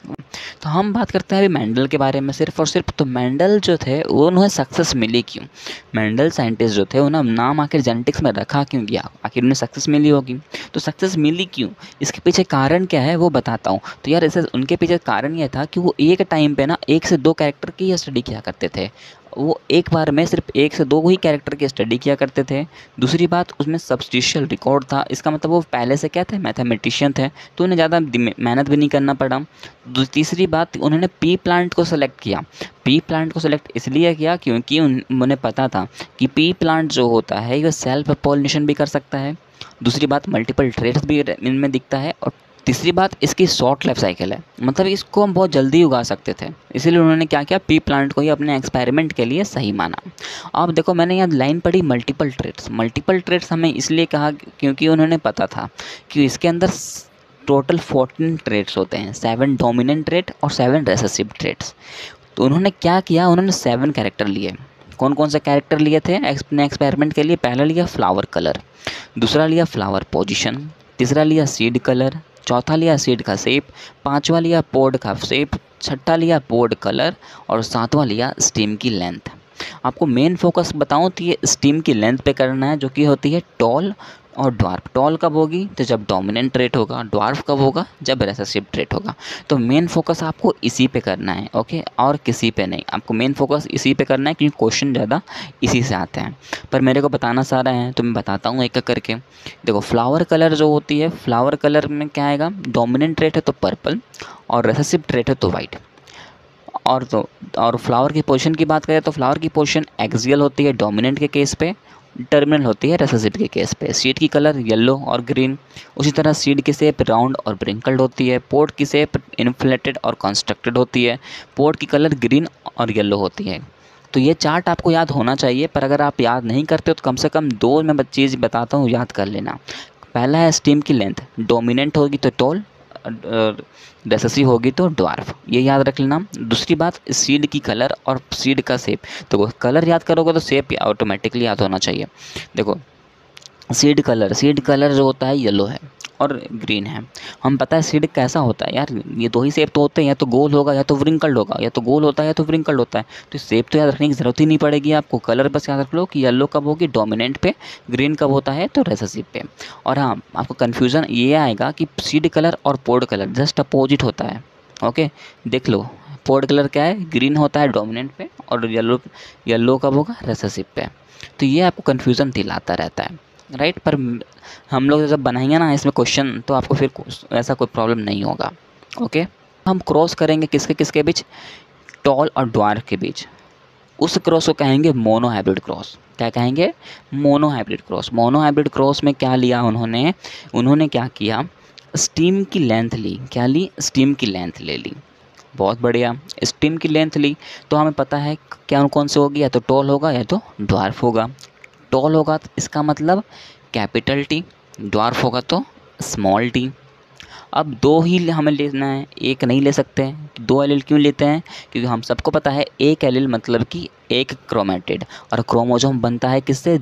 तो हम बात करते हैं अभी मेंडल के बारे में सिर्फ और सिर्फ। तो मेंडल जो थे वो उन्हें सक्सेस मिली क्यों? मेंडल साइंटिस्ट जो थे उन्हें नाम आखिर जेनेटिक्स में रखा क्यों गया? आखिर उन्हें सक्सेस मिली होगी, तो सक्सेस मिली क्यों? इसके पीछे कारण क्या है वो बताता हूँ। तो यार इसे उनके पीछे कारण ये था कि वो एक टाइम पे ना 1 से 2 कैरेक्टर की ही स्टडी किया करते थे। वो एक बार में सिर्फ 1 से 2 ही कैरेक्टर की स्टडी किया करते थे। दूसरी बात, उसमें सब्स्टिशियल रिकॉर्ड था, इसका मतलब वो पहले से क्या थे, मैथमेटिशियन थे, तो उन्हें ज़्यादा मेहनत भी नहीं करना पड़ा। तीसरी बात, उन्होंने पी प्लांट को सेलेक्ट किया। पी प्लांट को सेलेक्ट इसलिए किया क्योंकि उन्हें पता था कि पी प्लांट जो होता है ये सेल्फ पॉलिनेशन भी कर सकता है। दूसरी बात, मल्टीपल ट्रेड्स भी इनमें दिखता है। और तीसरी बात, इसकी शॉर्ट लाइफ साइकिल है, मतलब इसको हम बहुत जल्दी उगा सकते थे। इसीलिए उन्होंने क्या किया, पी प्लांट को ही अपने एक्सपेरिमेंट के लिए सही माना। अब देखो मैंने यहाँ लाइन पढ़ी मल्टीपल ट्रेड्स। मल्टीपल ट्रेड्स हमें इसलिए कहा क्योंकि उन्होंने पता था कि इसके अंदर टोटल 14 ट्रेड्स होते हैं, 7 डोमिनेंट ट्रेड और 7 रेसेसिव ट्रेड्स। तो उन्होंने क्या किया, उन्होंने 7 कैरेक्टर लिए। कौन कौन से कैरेक्टर लिए थे अपने एक्सपेरिमेंट के लिए? पहला लिया फ्लावर कलर, दूसरा लिया फ्लावर पोजीशन, तीसरा लिया सीड कलर, चौथा लिया सीड का शेप, पांचवा लिया पोड का शेप, छठा लिया पोड कलर और सातवां लिया स्टीम की लेंथ। आपको मेन फोकस बताऊं तो ये स्टीम की लेंथ पे करना है, जो कि होती है टॉल और ड्वार्फ। टॉल कब होगी? तो जब डोमिनेंट ट्रेट होगा। ड्वार्फ कब होगा? जब रेसेसिव ट्रेट होगा। तो मेन फोकस आपको इसी पे करना है, ओके, और किसी पे नहीं। आपको मेन फोकस इसी पे करना है क्योंकि क्वेश्चन ज़्यादा इसी से आते हैं। पर मेरे को बताना सारा है तो मैं बताता हूँ एक एक करके। देखो फ्लावर कलर जो होती है, फ्लावर कलर में क्या आएगा? डोमिनेंट ट्रेट है तो पर्पल और रेसेसिव ट्रेट है तो वाइट। और फ्लावर की पोजीशन की बात करें तो फ्लावर की पोजीशन एक्सियल होती है डोमिनेंट के केस पे, टर्मिनल होती है रेसेसिव के केस पे। सीड की कलर येलो और ग्रीन। उसी तरह सीड की शेप राउंड और ब्रिंकल्ड होती है। पोड की शेप इन्फ्लेटेड और कंस्ट्रक्टेड होती है। पोड की कलर ग्रीन और येलो होती है। तो ये चार्ट आपको याद होना चाहिए, पर अगर आप याद नहीं करते हो तो कम से कम 2 मैं चीज़ बताता हूँ, याद कर लेना। पहला है स्टीम की लेंथ, डोमिनेंट होगी तो टॉल, रेसेसिव होगी तो ड्वार्फ, ये याद रख लेना। दूसरी बात, सीड की कलर और सीड का शेप। तो कलर याद करोगे तो शेप ऑटोमेटिकली याद होना चाहिए। देखो सीड कलर जो होता है येलो है और ग्रीन है। हम पता है सीड कैसा होता है यार, ये 2 ही शेप तो होते हैं, या तो गोल होगा या तो व्रिंकल्ड होगा, या तो गोल होता है या तो व्रिंकल्ड होता है। तो शेप तो याद रखने की ज़रूरत ही नहीं पड़ेगी आपको, कलर बस याद रख लो कि येलो कब होगी डोमिनेंट पे, ग्रीन कब होता है तो रेसेसिव पे। और हाँ, आपको कन्फ्यूज़न ये आएगा कि सीड कलर और पोड कलर जस्ट अपोजिट होता है, ओके। देख लो पोड कलर क्या है, ग्रीन होता है डोमिनेंट पे और येलो कब होगा रेसेसिव पे। तो ये आपको कन्फ्यूज़न दिलाता रहता है, राइट। पर हम लोग जब बनाएंगे ना इसमें क्वेश्चन, तो आपको फिर ऐसा कोई प्रॉब्लम नहीं होगा, ओके। हम क्रॉस करेंगे किसके किसके बीच? टॉल और ड्वार्फ के बीच। उस क्रॉस को कहेंगे मोनो हाइब्रिड क्रॉस। क्या कहेंगे? Monohybrid cross. Monohybrid cross में क्या लिया उन्होंने क्या किया, स्टीम की लेंथ ली। क्या ली? स्टीम की लेंथ ले ली। बहुत बढ़िया, स्टीम की लेंथ ली तो हमें पता है क्या कौन से होगी, या तो टॉल होगा या तो ड्वार्फ होगा। टॉल होगा तो इसका मतलब कैपिटल टी, ड्वार्फ होगा तो स्मॉल टी। अब 2 ही हमें लेना है, एक नहीं ले सकते हैं। 2 एलील क्यों लेते हैं? क्योंकि हम सबको पता है एक एलील मतलब कि एक क्रोमेटिड, और क्रोमोसोम बनता है किससे?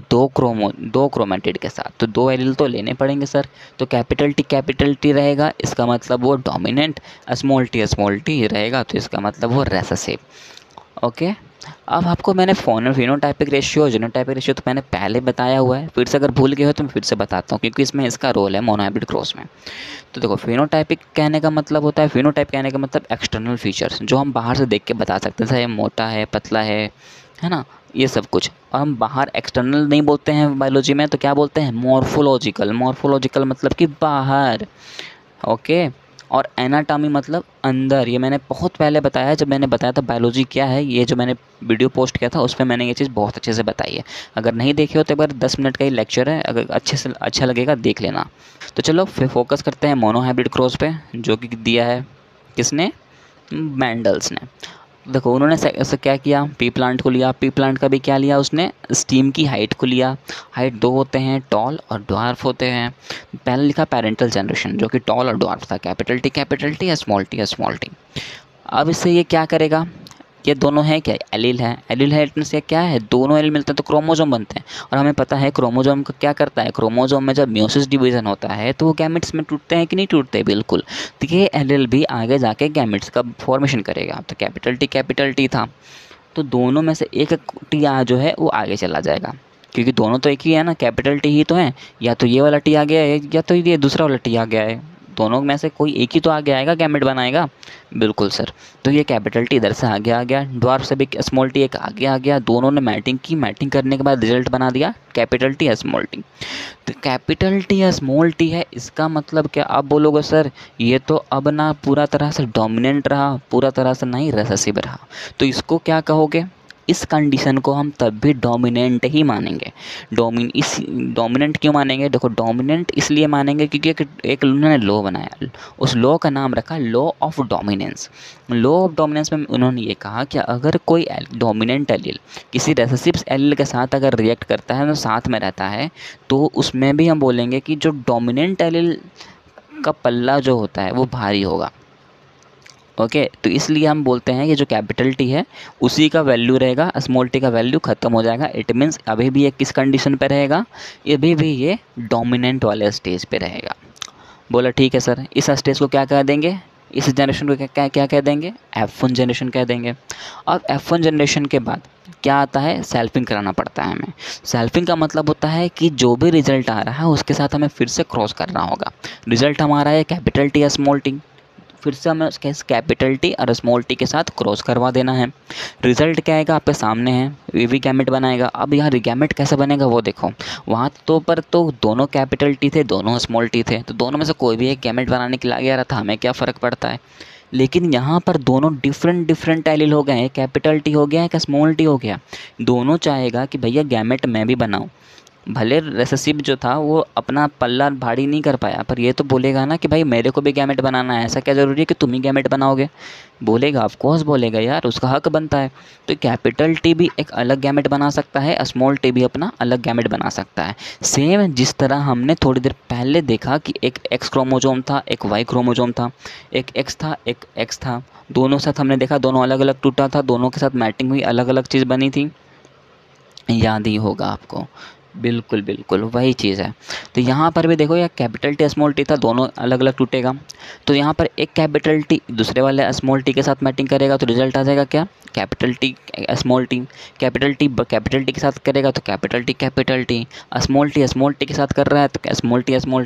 2 क्रोमेटिड के साथ। तो 2 एलील तो लेने पड़ेंगे सर। तो कैपिटल टी रहेगा, इसका मतलब वो डोमिनेंट। स्मॉल टी रहेगा तो इसका मतलब वो रेसेसिव, ओके। अब आपको मैंने फिनोटाइपिक रेशियो जीनोटाइपिक रेशियो तो मैंने पहले बताया हुआ है, फिर से अगर भूल गए हो तो मैं फिर से बताता हूँ क्योंकि इसमें इसका रोल है मोनोहाइब्रिड क्रॉस में। तो देखो फिनोटाइपिक कहने का मतलब होता है, फिनोटाइप कहने का मतलब एक्सटर्नल फीचर्स जो हम बाहर से देख के बता सकते हैं, ये मोटा है, पतला है ना, ये सब कुछ। और हम बाहर एक्सटर्नल नहीं बोलते हैं बायोलॉजी में, तो क्या बोलते हैं? मॉर्फोलॉजिकल मतलब कि बाहर, ओके। और एनाटॉमी मतलब अंदर। ये मैंने बहुत पहले बताया, जब मैंने बताया था बायोलॉजी क्या है, ये जो मैंने वीडियो पोस्ट किया था उस पर मैंने ये चीज़ बहुत अच्छे से बताई है। अगर नहीं देखे हो तो एक बार 10 मिनट का ही लेक्चर है, अगर अच्छे से अच्छा लगेगा देख लेना। तो चलो फिर फोकस करते हैं मोनोहाइब्रिड क्रॉस पे, जो कि दिया है किसने? मैंडल्स ने। देखो उन्होंने ऐसा क्या किया, पी प्लांट को लिया। पी प्लांट का भी क्या लिया उसने? स्टीम की हाइट को लिया। हाइट 2 होते हैं, टॉल और ड्वार्फ होते हैं। पहले लिखा पेरेंटल जनरेशन, जो कि टॉल और ड्वार्फ था, कैपिटल टी या स्मॉल टी। अब इससे ये क्या करेगा, ये दोनों है क्या, एलील है। एलील है मीन्स क्या है, दोनों एलील मिलते हैं तो क्रोमोसोम बनते हैं। और हमें पता है क्रोमोसोम का क्या करता है, क्रोमोसोम में जब म्योसिस डिवीजन होता है तो वो गैमेट्स में टूटते हैं कि नहीं टूटते, बिल्कुल। तो ये एलील भी आगे जाके गैमेट्स का फॉर्मेशन करेगा। तो कैपिटल टी था, तो दोनों में से एक टी जो है वो आगे चला जाएगा, क्योंकि दोनों तो एक ही है ना, कैपिटल टी ही तो है। या तो ये वाला टी आ गया है या तो ये दूसरा वाला टी आ गया है, दोनों में से कोई एक ही तो आगे आएगा, गैमेट बनाएगा। बिल्कुल सर। तो ये कैपिटल टी इधर से आगे आ गया, ड्वार्फ से भी स्मॉल टी एक आगे आ गया, दोनों ने मैटिंग की, मैटिंग करने के बाद रिजल्ट बना दिया कैपिटल टी या स्मॉल टी। तो कैपिटल टी या स्मॉल टी है, इसका मतलब क्या। आप बोलोगे सर ये तो अब ना पूरा तरह से डोमिनेंट रहा, पूरा तरह से नहीं रिसेसिव रहा, तो इसको क्या कहोगे। इस कंडीशन को हम तब भी डोमिनेंट ही मानेंगे। डोमिनेंट क्यों मानेंगे, देखो डोमिनेंट इसलिए मानेंगे क्योंकि एक उन्होंने लॉ बनाया, उस लॉ का नाम रखा law of dominance. Law of dominance में उन्होंने ये कहा कि अगर कोई डोमिनेंट एलील किसी रेसेसिव एलील के साथ अगर रिएक्ट करता है, तो साथ में रहता है, तो उसमें भी हम बोलेंगे कि जो डोमिनेंट एलील का पल्ला जो होता है वो भारी होगा। ओके, तो इसलिए हम बोलते हैं कि जो कैपिटल टी है उसी का वैल्यू रहेगा, स्मॉल टी का वैल्यू ख़त्म हो जाएगा। इट मीन्स अभी भी ये किस कंडीशन पे रहेगा, अभी भी ये डोमिनेंट वाले स्टेज पे रहेगा। बोला ठीक है सर, इस स्टेज को क्या कह देंगे, इस जनरेशन को क्या क्या कह देंगे, F1 जनरेशन कह देंगे। अब F1 जनरेशन के बाद क्या आता है, सेल्फिंग कराना पड़ता है हमें। सेल्फिंग का मतलब होता है कि जो भी रिजल्ट आ रहा है उसके साथ हमें फिर से क्रॉस करना होगा। रिजल्ट हमारा है कैपिटल टी या स्मॉल टी, फिर से हमें उसके कैपिटल टी और स्मॉल टी के साथ क्रॉस करवा देना है। रिजल्ट क्या आएगा आपके सामने है, ये भी गैमेट बनाएगा। अब यहाँ गैमेट कैसे बनेगा वो देखो, वहाँ तो पर तो दोनों कैपिटल टी थे, दोनों स्मॉल टी थे, तो दोनों में से कोई भी एक गैमेट बनाने के लिए आ गया रहा था, हमें क्या फ़र्क पड़ता है। लेकिन यहाँ पर दोनों डिफरेंट एलील हो गए हैं, कैपिटल टी हो गया है, स्मॉल टी हो गया। दोनों चाहेगा कि भैया गैमेट मैं भी बनाऊँ। भले रेसेसिव जो था वो अपना पल्ला भारी नहीं कर पाया, पर ये तो बोलेगा ना कि भाई मेरे को भी गैमेट बनाना है, ऐसा क्या ज़रूरी है कि तुम ही गैमेट बनाओगे। बोलेगा, ऑफ कोर्स बोलेगा यार, उसका हक बनता है। तो कैपिटल टी भी एक अलग गैमेट बना सकता है, स्मॉल टी भी अपना अलग गैमेट बना सकता है। सेम जिस तरह हमने थोड़ी देर पहले देखा कि एक एक्स क्रोमोजोम था, एक वाई क्रोमोजोम था, एक एक्स था, एक एक्स था, दोनों साथ हमने देखा दोनों अलग अलग टूटा था, दोनों के साथ मैटिंग हुई, अलग अलग चीज़ बनी थी, याद ही होगा आपको। बिल्कुल बिल्कुल वही चीज़ है। तो यहाँ पर भी देखो यार कैपिटल टी स्मॉल टी था, दोनों अलग अलग टूटेगा। तो यहाँ पर एक कैपिटल टी दूसरे वाले स्मॉल टी के साथ मैटिंग करेगा तो रिजल्ट आ जाएगा क्या, capital T small T. Capital T के साथ करेगा तो कैपिटल टी। स्मॉल टी के साथ कर रहा है तो स्मॉल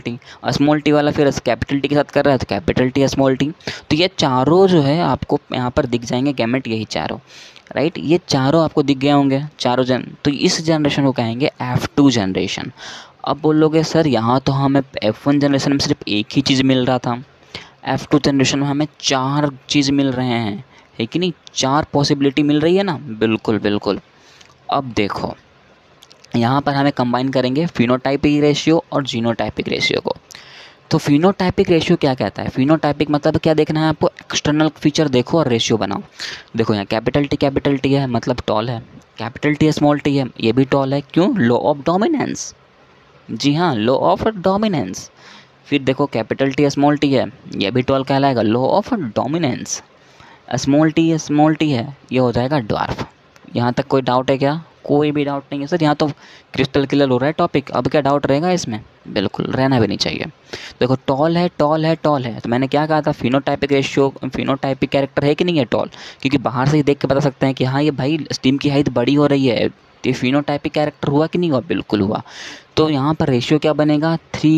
टी वाला फिर कैपिटल टी के साथ कर रहा है तो कैपिटल टी स्मॉल टी। तो ये चारों जो है आपको यहाँ पर दिख जाएंगे गैमेट, यही चारों, राइट। ये चारों आपको दिख गए होंगे चारों तो इस जनरेशन को कहेंगे F2 जनरेशन। अब बोलोगे सर यहाँ तो हमें F1 जनरेशन में सिर्फ एक ही चीज़ मिल रहा था, F2 जनरेशन में हमें 4 चीज़ मिल रहे हैं, है कि नहीं, 4 पॉसिबिलिटी मिल रही है ना। बिल्कुल बिल्कुल। अब देखो यहाँ पर हमें कंबाइन करेंगे फिनोटाइपिक रेशियो और जीनोटाइपिक रेशियो को। तो फिनोटाइपिक रेशियो क्या कहता है, फिनोटाइपिक मतलब क्या देखना है आपको, एक्सटर्नल फीचर देखो और रेशियो बनाओ। देखो यहाँ कैपिटल टी है मतलब टॉल है, कैपिटल टी स्मॉल टी है ये भी टॉल है, क्यों, लॉ ऑफ डोमिनेंस। जी हाँ, लॉ ऑफ डोमिनेंस। फिर देखो कैपिटल टी स्मॉल टी है ये भी टॉल कहलाएगा, law of dominance. Small T है ये हो जाएगा ड्वार्फ। यहाँ तक कोई डाउट है क्या, कोई भी डाउट नहीं है सर, यहाँ तो क्रिस्टल क्लियर हो रहा है टॉपिक, अब क्या डाउट रहेगा इसमें, बिल्कुल रहना भी नहीं चाहिए। देखो टॉल है तो मैंने क्या कहा था, फिनोटाइपिक रेशियो फिनोटाइपिक कैरेक्टर है कि नहीं है टॉल, क्योंकि बाहर से ही देख के बता सकते हैं कि हाँ ये भाई स्टीम की हाइट बड़ी हो रही है, ये फिनोटाइपिक कैरेक्टर हुआ कि नहीं हुआ, बिल्कुल हुआ। तो यहाँ पर रेशियो क्या बनेगा,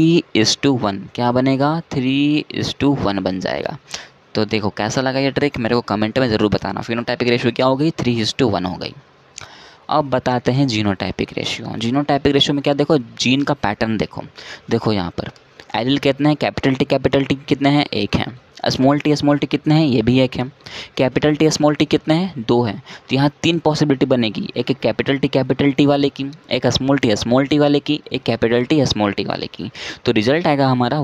3:1, क्या बनेगा 3:1 बन जाएगा। तो देखो कैसा लगा ये ट्रिक, मेरे को कमेंट में ज़रूर बताना। फिनोटाइपिक रेशियो क्या हो गई, 3:1 हो गई। अब बताते हैं जीनोटाइपिक रेशियो में क्या, देखो जीन का पैटर्न देखो यहाँ पर एलील कितने हैं, कैपिटल टी कितने हैं, एक हैं। स्मॉल टी कितने हैं, ये भी एक है। कैपिटल टी स्मॉल टी कितने हैं, 2 हैं। तो यहाँ 3 पॉसिबिलिटी बनेगी, एक कैपिटल टी वाले की, एक स्मॉल टी वाले की, एक कैपिटल टी स्मॉल टी वाले की। तो रिजल्ट आएगा हमारा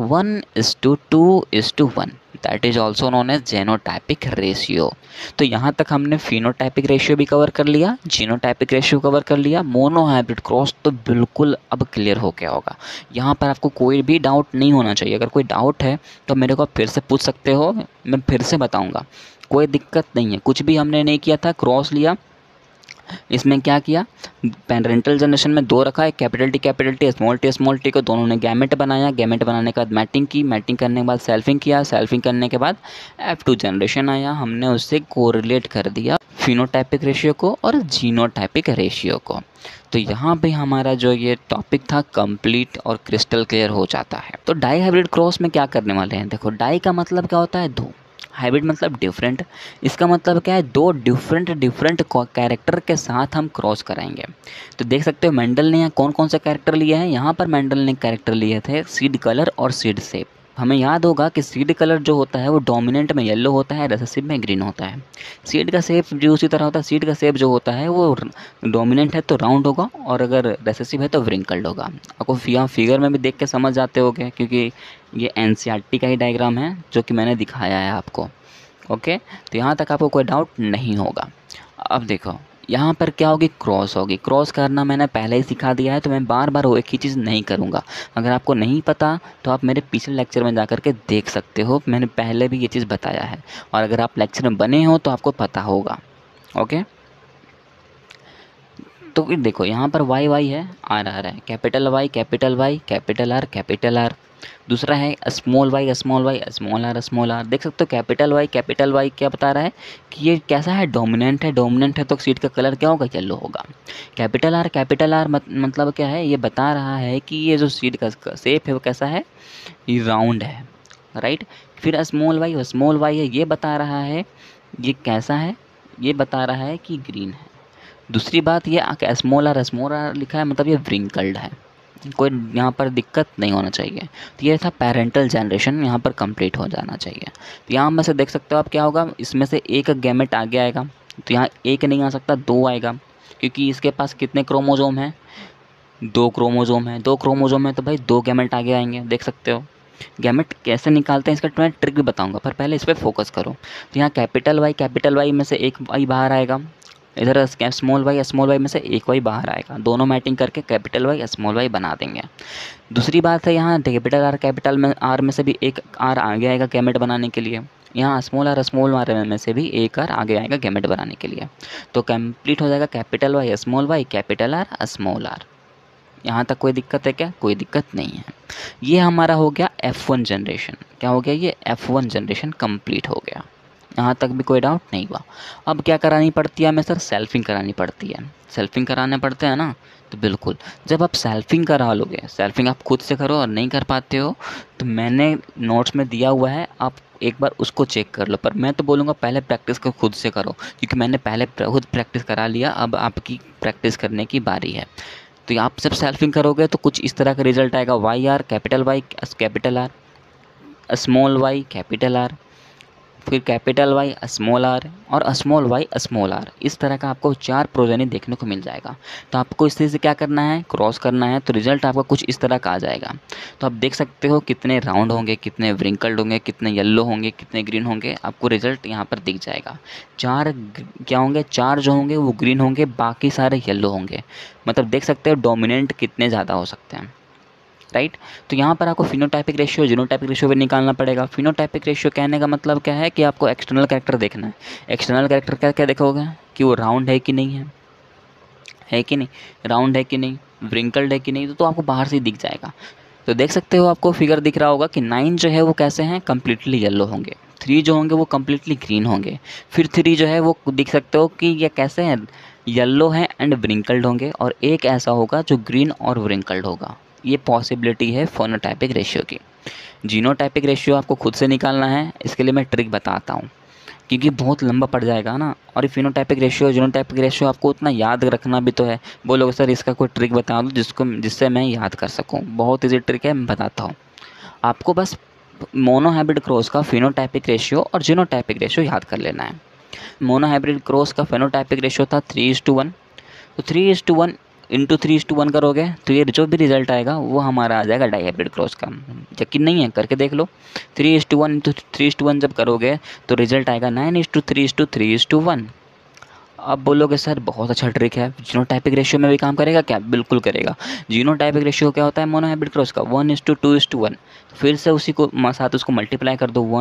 1:2:1, that is also known as genotypic ratio. तो यहाँ तक हमने फिनोटाइपिक रेशियो भी कवर कर लिया, जीनोटाइपिक रेशियो कवर कर लिया, मोनो हाइब्रिड क्रॉस तो बिल्कुल अब क्लियर हो गया होगा। यहाँ पर आपको कोई भी डाउट नहीं होना चाहिए, अगर कोई डाउट है तो मेरे को आप फिर से पूछ सकते हो, मैं फिर से बताऊँगा। कोई दिक्कत नहीं है, कुछ भी हमने नहीं किया था, क्रॉस लिया। इसमें क्या किया, पेरेंटल जनरेशन में दो रखा है, कैपिटल टी स्मॉल टी को दोनों ने गैमेट बनाया, गैमेट बनाने के बाद मैटिंग की, मैटिंग करने के बाद सेल्फिंग किया, सेल्फिंग करने के बाद F2 जनरेशन आया, हमने उससे कोरिलेट कर दिया फिनोटाइपिक रेशियो को और जीनोटाइपिक रेशियो को। तो यहाँ पे हमारा जो ये टॉपिक था कंप्लीट और क्रिस्टल क्लियर हो जाता है। तो डाई हाइब्रिड क्रॉस में क्या करने वाले हैं, देखो डाई का मतलब क्या होता है, दो, हाइब्रिड मतलब डिफरेंट। इसका मतलब क्या है, दो डिफरेंट कैरेक्टर के साथ हम क्रॉस कराएंगे। तो देख सकते हो मेंडल ने यहाँ कौन कौन से कैरेक्टर लिए हैं, यहाँ पर मेंडल ने कैरेक्टर लिए थे सीड कलर और सीड शेप। हमें याद होगा कि सीड कलर जो होता है वो डोमिनेंट में येलो होता है, रिसेसिव में ग्रीन होता है। सीड का शेप भी उसी तरह होता है, सीड का शेप जो होता है वो डोमिनेंट है तो राउंड होगा और अगर रिसेसिव है तो व्रिंकल्ड होगा। आपको यहाँ फिगर में भी देख के समझ जाते होगे क्योंकि ये एनसीईआरटी का ही डायग्राम है जो कि मैंने दिखाया है आपको। ओके, तो यहाँ तक आपको कोई डाउट नहीं होगा। अब देखो यहाँ पर क्या होगी, क्रॉस होगी। क्रॉस करना मैंने पहले ही सिखा दिया है तो मैं बार बार वो एक ही चीज़ नहीं करूँगा। अगर आपको नहीं पता तो आप मेरे पिछले लेक्चर में जा कर के देख सकते हो, मैंने पहले भी ये चीज़ बताया है। और अगर आप लेक्चर में बने हो तो आपको पता होगा। ओके, तो फिर देखो यहाँ पर वाई वाई है, आर आर है, कैपिटल वाई कैपिटल आर। दूसरा है स्मॉल वाई स्मॉल आर। देख सकते हो कैपिटल वाई क्या बता रहा है कि ये कैसा है, डोमिनेंट है तो सीट का कलर क्या होगा, येलो होगा। कैपिटल आर मतलब क्या है, ये बता रहा है कि ये जो सीट का शेप है वो कैसा है, ये राउंड है, राइट। फिर स्मॉल वाई है, ये बता रहा है ये कैसा है, ये बता रहा है कि ग्रीन है। दूसरी बात ये स्मॉल आर लिखा है मतलब ये व्रिंकल्ड है, कोई यहाँ पर दिक्कत नहीं होना चाहिए। तो ये था पेरेंटल जनरेशन, यहाँ पर कंप्लीट हो जाना चाहिए। तो यहाँ में से देख सकते हो आप क्या होगा, इसमें से एक गैमेट आगे आएगा, तो यहाँ एक नहीं आ सकता, दो आएगा, क्योंकि इसके पास कितने क्रोमोजोम हैं, दो क्रोमोजोम है तो भाई दो गैमेट आगे आएंगे। देख सकते हो गैमेट कैसे निकालते हैं, इसका मैं ट्रिक भी बताऊंगा, पर पहले इस पर फोकस करो। तो यहाँ कैपिटल वाई में से एक वाई बाहर आएगा, इधर स्मॉल वाई में से एक वाई बाहर आएगा, दोनों मैटिंग करके कैपिटल वाई स्मॉल वाई बना देंगे। दूसरी बात है यहाँ कैपिटल आर में से भी एक आर आगे आएगा गैमेट बनाने के लिए, यहाँ स्मॉल आर में से भी एक आर आगे आएगा गैमेट बनाने के लिए। तो कंप्लीट हो जाएगा कैपिटल आर स्मॉल आर। यहाँ तक कोई दिक्कत है क्या, कोई दिक्कत नहीं है। ये हमारा हो गया F1 जनरेशन, क्या हो गया, ये F1 जनरेशन कंप्लीट हो गया। यहाँ तक भी कोई डाउट नहीं हुआ। अब क्या करानी पड़ती है हमें सर, सेल्फिंग करानी पड़ती है। सेल्फिंग कराने पड़ते हैं ना, तो बिल्कुल जब आप सेल्फिंग करा लोगे, सेल्फिंग आप खुद से करो और नहीं कर पाते हो तो मैंने नोट्स में दिया हुआ है, आप एक बार उसको चेक कर लो। पर मैं तो बोलूँगा पहले प्रैक्टिस को खुद से करो, क्योंकि मैंने पहले खुद प्रैक्टिस करा लिया, अब आपकी प्रैक्टिस करने की बारी है। तो आप जब सेल्फिंग करोगे तो कुछ इस तरह का रिजल्ट आएगा, Y capital R small Y capital R, फिर कैपिटल वाई स्मॉल आर और स्मॉल आर। इस तरह का आपको चार प्रोजेनी देखने को मिल जाएगा। तो आपको इस से क्या करना है, क्रॉस करना है, तो रिजल्ट आपका कुछ इस तरह का आ जाएगा। तो आप देख सकते हो कितने राउंड होंगे, कितने व्रिंकल्ड होंगे, कितने येलो होंगे, कितने ग्रीन होंगे, आपको रिजल्ट यहाँ पर दिख जाएगा। चार क्या होंगे, चार जो होंगे वो ग्रीन होंगे, बाकी सारे येलो होंगे। मतलब देख सकते हो डोमिनेंट कितने ज़्यादा हो सकते हैं, राइट। तो यहाँ पर आपको फिनोटाइपिक रेशियो जीनोटाइपिक रेशियो भी निकालना पड़ेगा। फिनोटाइपिक रेशियो कहने का मतलब क्या है कि आपको एक्सटर्नल कैरेक्टर देखना है। एक्सटर्नल कैरेक्टर क्या क्या देखोगे कि वो राउंड है कि नहीं है कि नहीं, राउंड है कि नहीं, व्रिंकल्ड है कि नहीं, तो आपको बाहर से ही दिख जाएगा। तो देख सकते हो आपको फिगर दिख रहा होगा कि 9 जो है वो कैसे हैं, कम्प्लीटली येलो होंगे, 3 जो होंगे वो कम्प्लीटली ग्रीन होंगे, फिर 3 जो है वो दिख सकते हो कि ये कैसे हैं, येलो हैं एंड व्रिंकल्ड होंगे, और एक ऐसा होगा जो ग्रीन और व्रिंकल्ड होगा। ये पॉसिबिलिटी है फोनोटाइपिक रेशियो की। जीनोटाइपिक रेशियो आपको खुद से निकालना है, इसके लिए मैं ट्रिक बताता हूँ क्योंकि बहुत लंबा पड़ जाएगा ना। और फिनोटाइपिक रेशियो जीनोटाइपिक रेशियो आपको उतना याद रखना भी तो है। बोलोगे सर इसका कोई ट्रिक बता दो जिससे मैं याद कर सकूँ। बहुत ईजी ट्रिक है, मैं बताता हूँ आपको। बस मोनोहाइब्रिड क्रॉस का फिनोटाइपिक रेशियो और जीनोटाइपिक रेशियो याद कर लेना है। मोनोहाइब्रिड क्रॉस का फिनोटाइपिक रेशियो था 3:1। तो 3:1 इंटू 3:1 करोगे तो ये जो भी रिजल्ट आएगा वो हमारा आ जाएगा डाईहाइब्रिड क्रॉस का। यकीन नहीं है करके देख लो। 3:1 इंटू 3:1 जब करोगे तो रिजल्ट आएगा 9:3:3:1। आप बोलोगे सर बहुत अच्छा ट्रिक है, जीनोटाइपिक रेशियो में भी काम करेगा क्या? बिल्कुल करेगा। जीनोटाइपिक रेशियो क्या होता है मोनोहाइब्रिड क्रॉस का? 1:2:1। फिर से उसी को साथ उसको मल्टीप्लाई कर दो,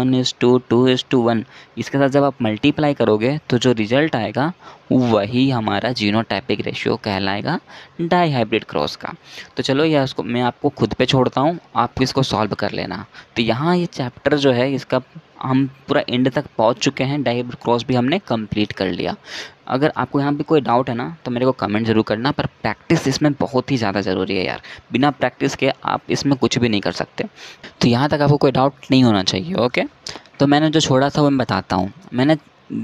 1:2:1। इसके साथ जब आप मल्टीप्लाई करोगे तो जो रिजल्ट आएगा वही हमारा जीनोटाइपिक रेशियो कहलाएगा डाईहाइब्रिड क्रॉस का। तो चलो यह उसको मैं आपको खुद पे छोड़ता हूँ, आप इसको सॉल्व कर लेना। तो यहाँ ये चैप्टर जो है इसका हम पूरा एंड तक पहुँच चुके हैं, डाईहाइब्रिड क्रॉस भी हमने कंप्लीट कर लिया। अगर आपको यहाँ पे कोई डाउट है ना तो मेरे को कमेंट ज़रूर करना, पर प्रैक्टिस इसमें बहुत ही ज़्यादा ज़रूरी है यार। बिना प्रैक्टिस के आप इसमें कुछ भी नहीं कर सकते। तो यहाँ तक आपको कोई डाउट नहीं होना चाहिए, ओके। तो मैंने जो छोड़ा था वो मैं बताता हूँ। मैंने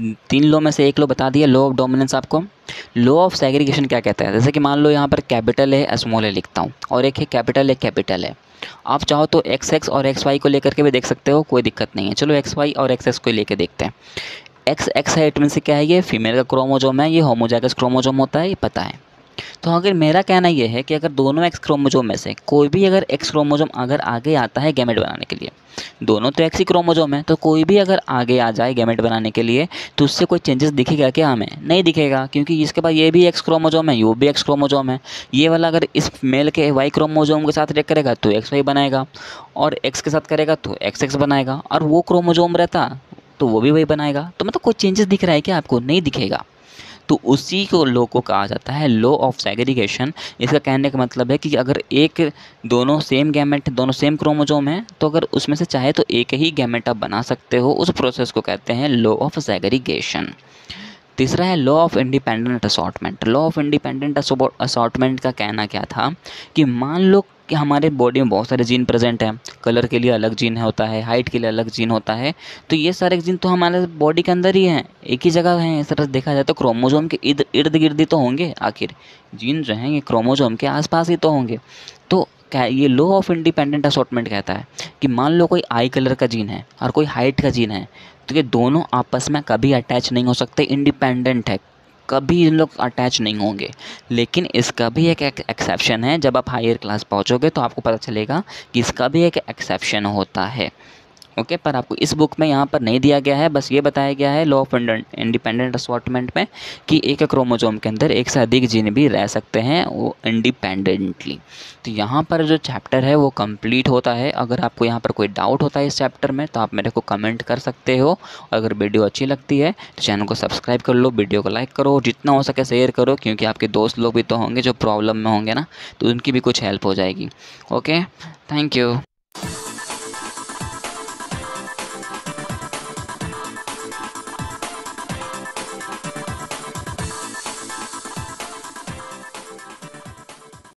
3 लॉ में से एक लॉ बता दिया, लॉ ऑफ डोमिनेंस आपको। लॉ ऑफ सेग्रीगेशन क्या कहता है? जैसे कि मान लो यहाँ पर कैपिटल है, स्मॉल है लिखता हूँ, और एक है कैपिटल है। आप चाहो तो एक्स और एक्स वाई को लेकर के भी देख सकते हो, कोई दिक्कत नहीं है। चलो एक्स वाई और एक्स एक्स को लेकर देखते हैं। एक्स एक्स है, इट मीन से क्या है, ये फीमेल का क्रोमोजोम है, ये होमोजाइगस क्रोमोजोम होता है, ये पता है। तो अगर मेरा कहना ये है कि अगर दोनों एक्स क्रोमोजोम में से कोई भी अगर एक्स क्रोमोजोम अगर आगे आता है गैमेट बनाने के लिए, दोनों तो एक्स ही क्रोमोजोम है, तो कोई भी अगर आगे आ जाए गैमेट बनाने के लिए तो उससे कोई चेंजेस दिखेगा क्या? हमें नहीं दिखेगा, क्योंकि इसके पास ये भी एक्स क्रोमोजोम है, ये भी एक्स क्रोमोजोम है। ये वाला अगर इस मेल के वाई क्रोमोजोम के साथ रिएक्ट करेगा तो एक्स वाई बनाएगा, और एक्स के साथ करेगा तो एक्स एक्स बनाएगा, और वो क्रोमोजोम रहता तो वो भी वही बनाएगा। तो मतलब कोई चेंजेस दिख रहा है क्या आपको? नहीं दिखेगा। तो उसी को लॉ को कहा जाता है लॉ ऑफ सेग्रीगेशन। इसका कहने का मतलब है कि अगर एक दोनों सेम गैमेट, दोनों सेम क्रोमोजोम है, तो अगर उसमें से चाहे तो एक ही गैमेट आप बना सकते हो। उस प्रोसेस को कहते हैं लॉ ऑफ सेग्रीगेशन। तीसरा है law of independent assortment. Law of independent assortment का कहना क्या था कि मान लो कि हमारे बॉडी में बहुत सारे जीन प्रेजेंट हैं। कलर के लिए अलग जीन होता है, हाइट के लिए अलग जीन होता है। तो ये सारे जीन तो हमारे बॉडी के अंदर ही हैं, एक ही जगह हैं। इस तरह से देखा जाए तो क्रोमोजोम के इर्द गिर्द ही तो होंगे। आखिर जीन जो हैं ये क्रोमोजोम के आसपास ही तो होंगे। तो क्या ये लॉ ऑफ इंडिपेंडेंट असॉर्टमेंट कहता है कि मान लो कोई आई कलर का जीन है और कोई हाइट का जीन है, तो ये दोनों आपस में कभी अटैच नहीं हो सकते, इंडिपेंडेंट है, कभी इन लोग अटैच नहीं होंगे। लेकिन इसका भी एक एक्सेप्शन है। जब आप हायर क्लास पहुंचोगे तो आपको पता चलेगा कि इसका भी एक एक्सेप्शन होता है, ओके। पर आपको इस बुक में यहाँ पर नहीं दिया गया है, बस ये बताया गया है लॉ ऑफ इंडिपेंडेंट असॉर्टमेंट में कि एक क्रोमोजोम के अंदर एक से अधिक जीन भी रह सकते हैं वो इंडिपेंडेंटली। तो यहाँ पर जो चैप्टर है वो कंप्लीट होता है। अगर आपको यहाँ पर कोई डाउट होता है इस चैप्टर में तो आप मेरे को कमेंट कर सकते हो। अगर वीडियो अच्छी लगती है तो चैनल को सब्सक्राइब कर लो, वीडियो को लाइक करो, जितना हो सके शेयर करो, क्योंकि आपके दोस्त लोग भी तो होंगे जो प्रॉब्लम में होंगे ना, तो उनकी भी कुछ हेल्प हो जाएगी, ओके। Thank you.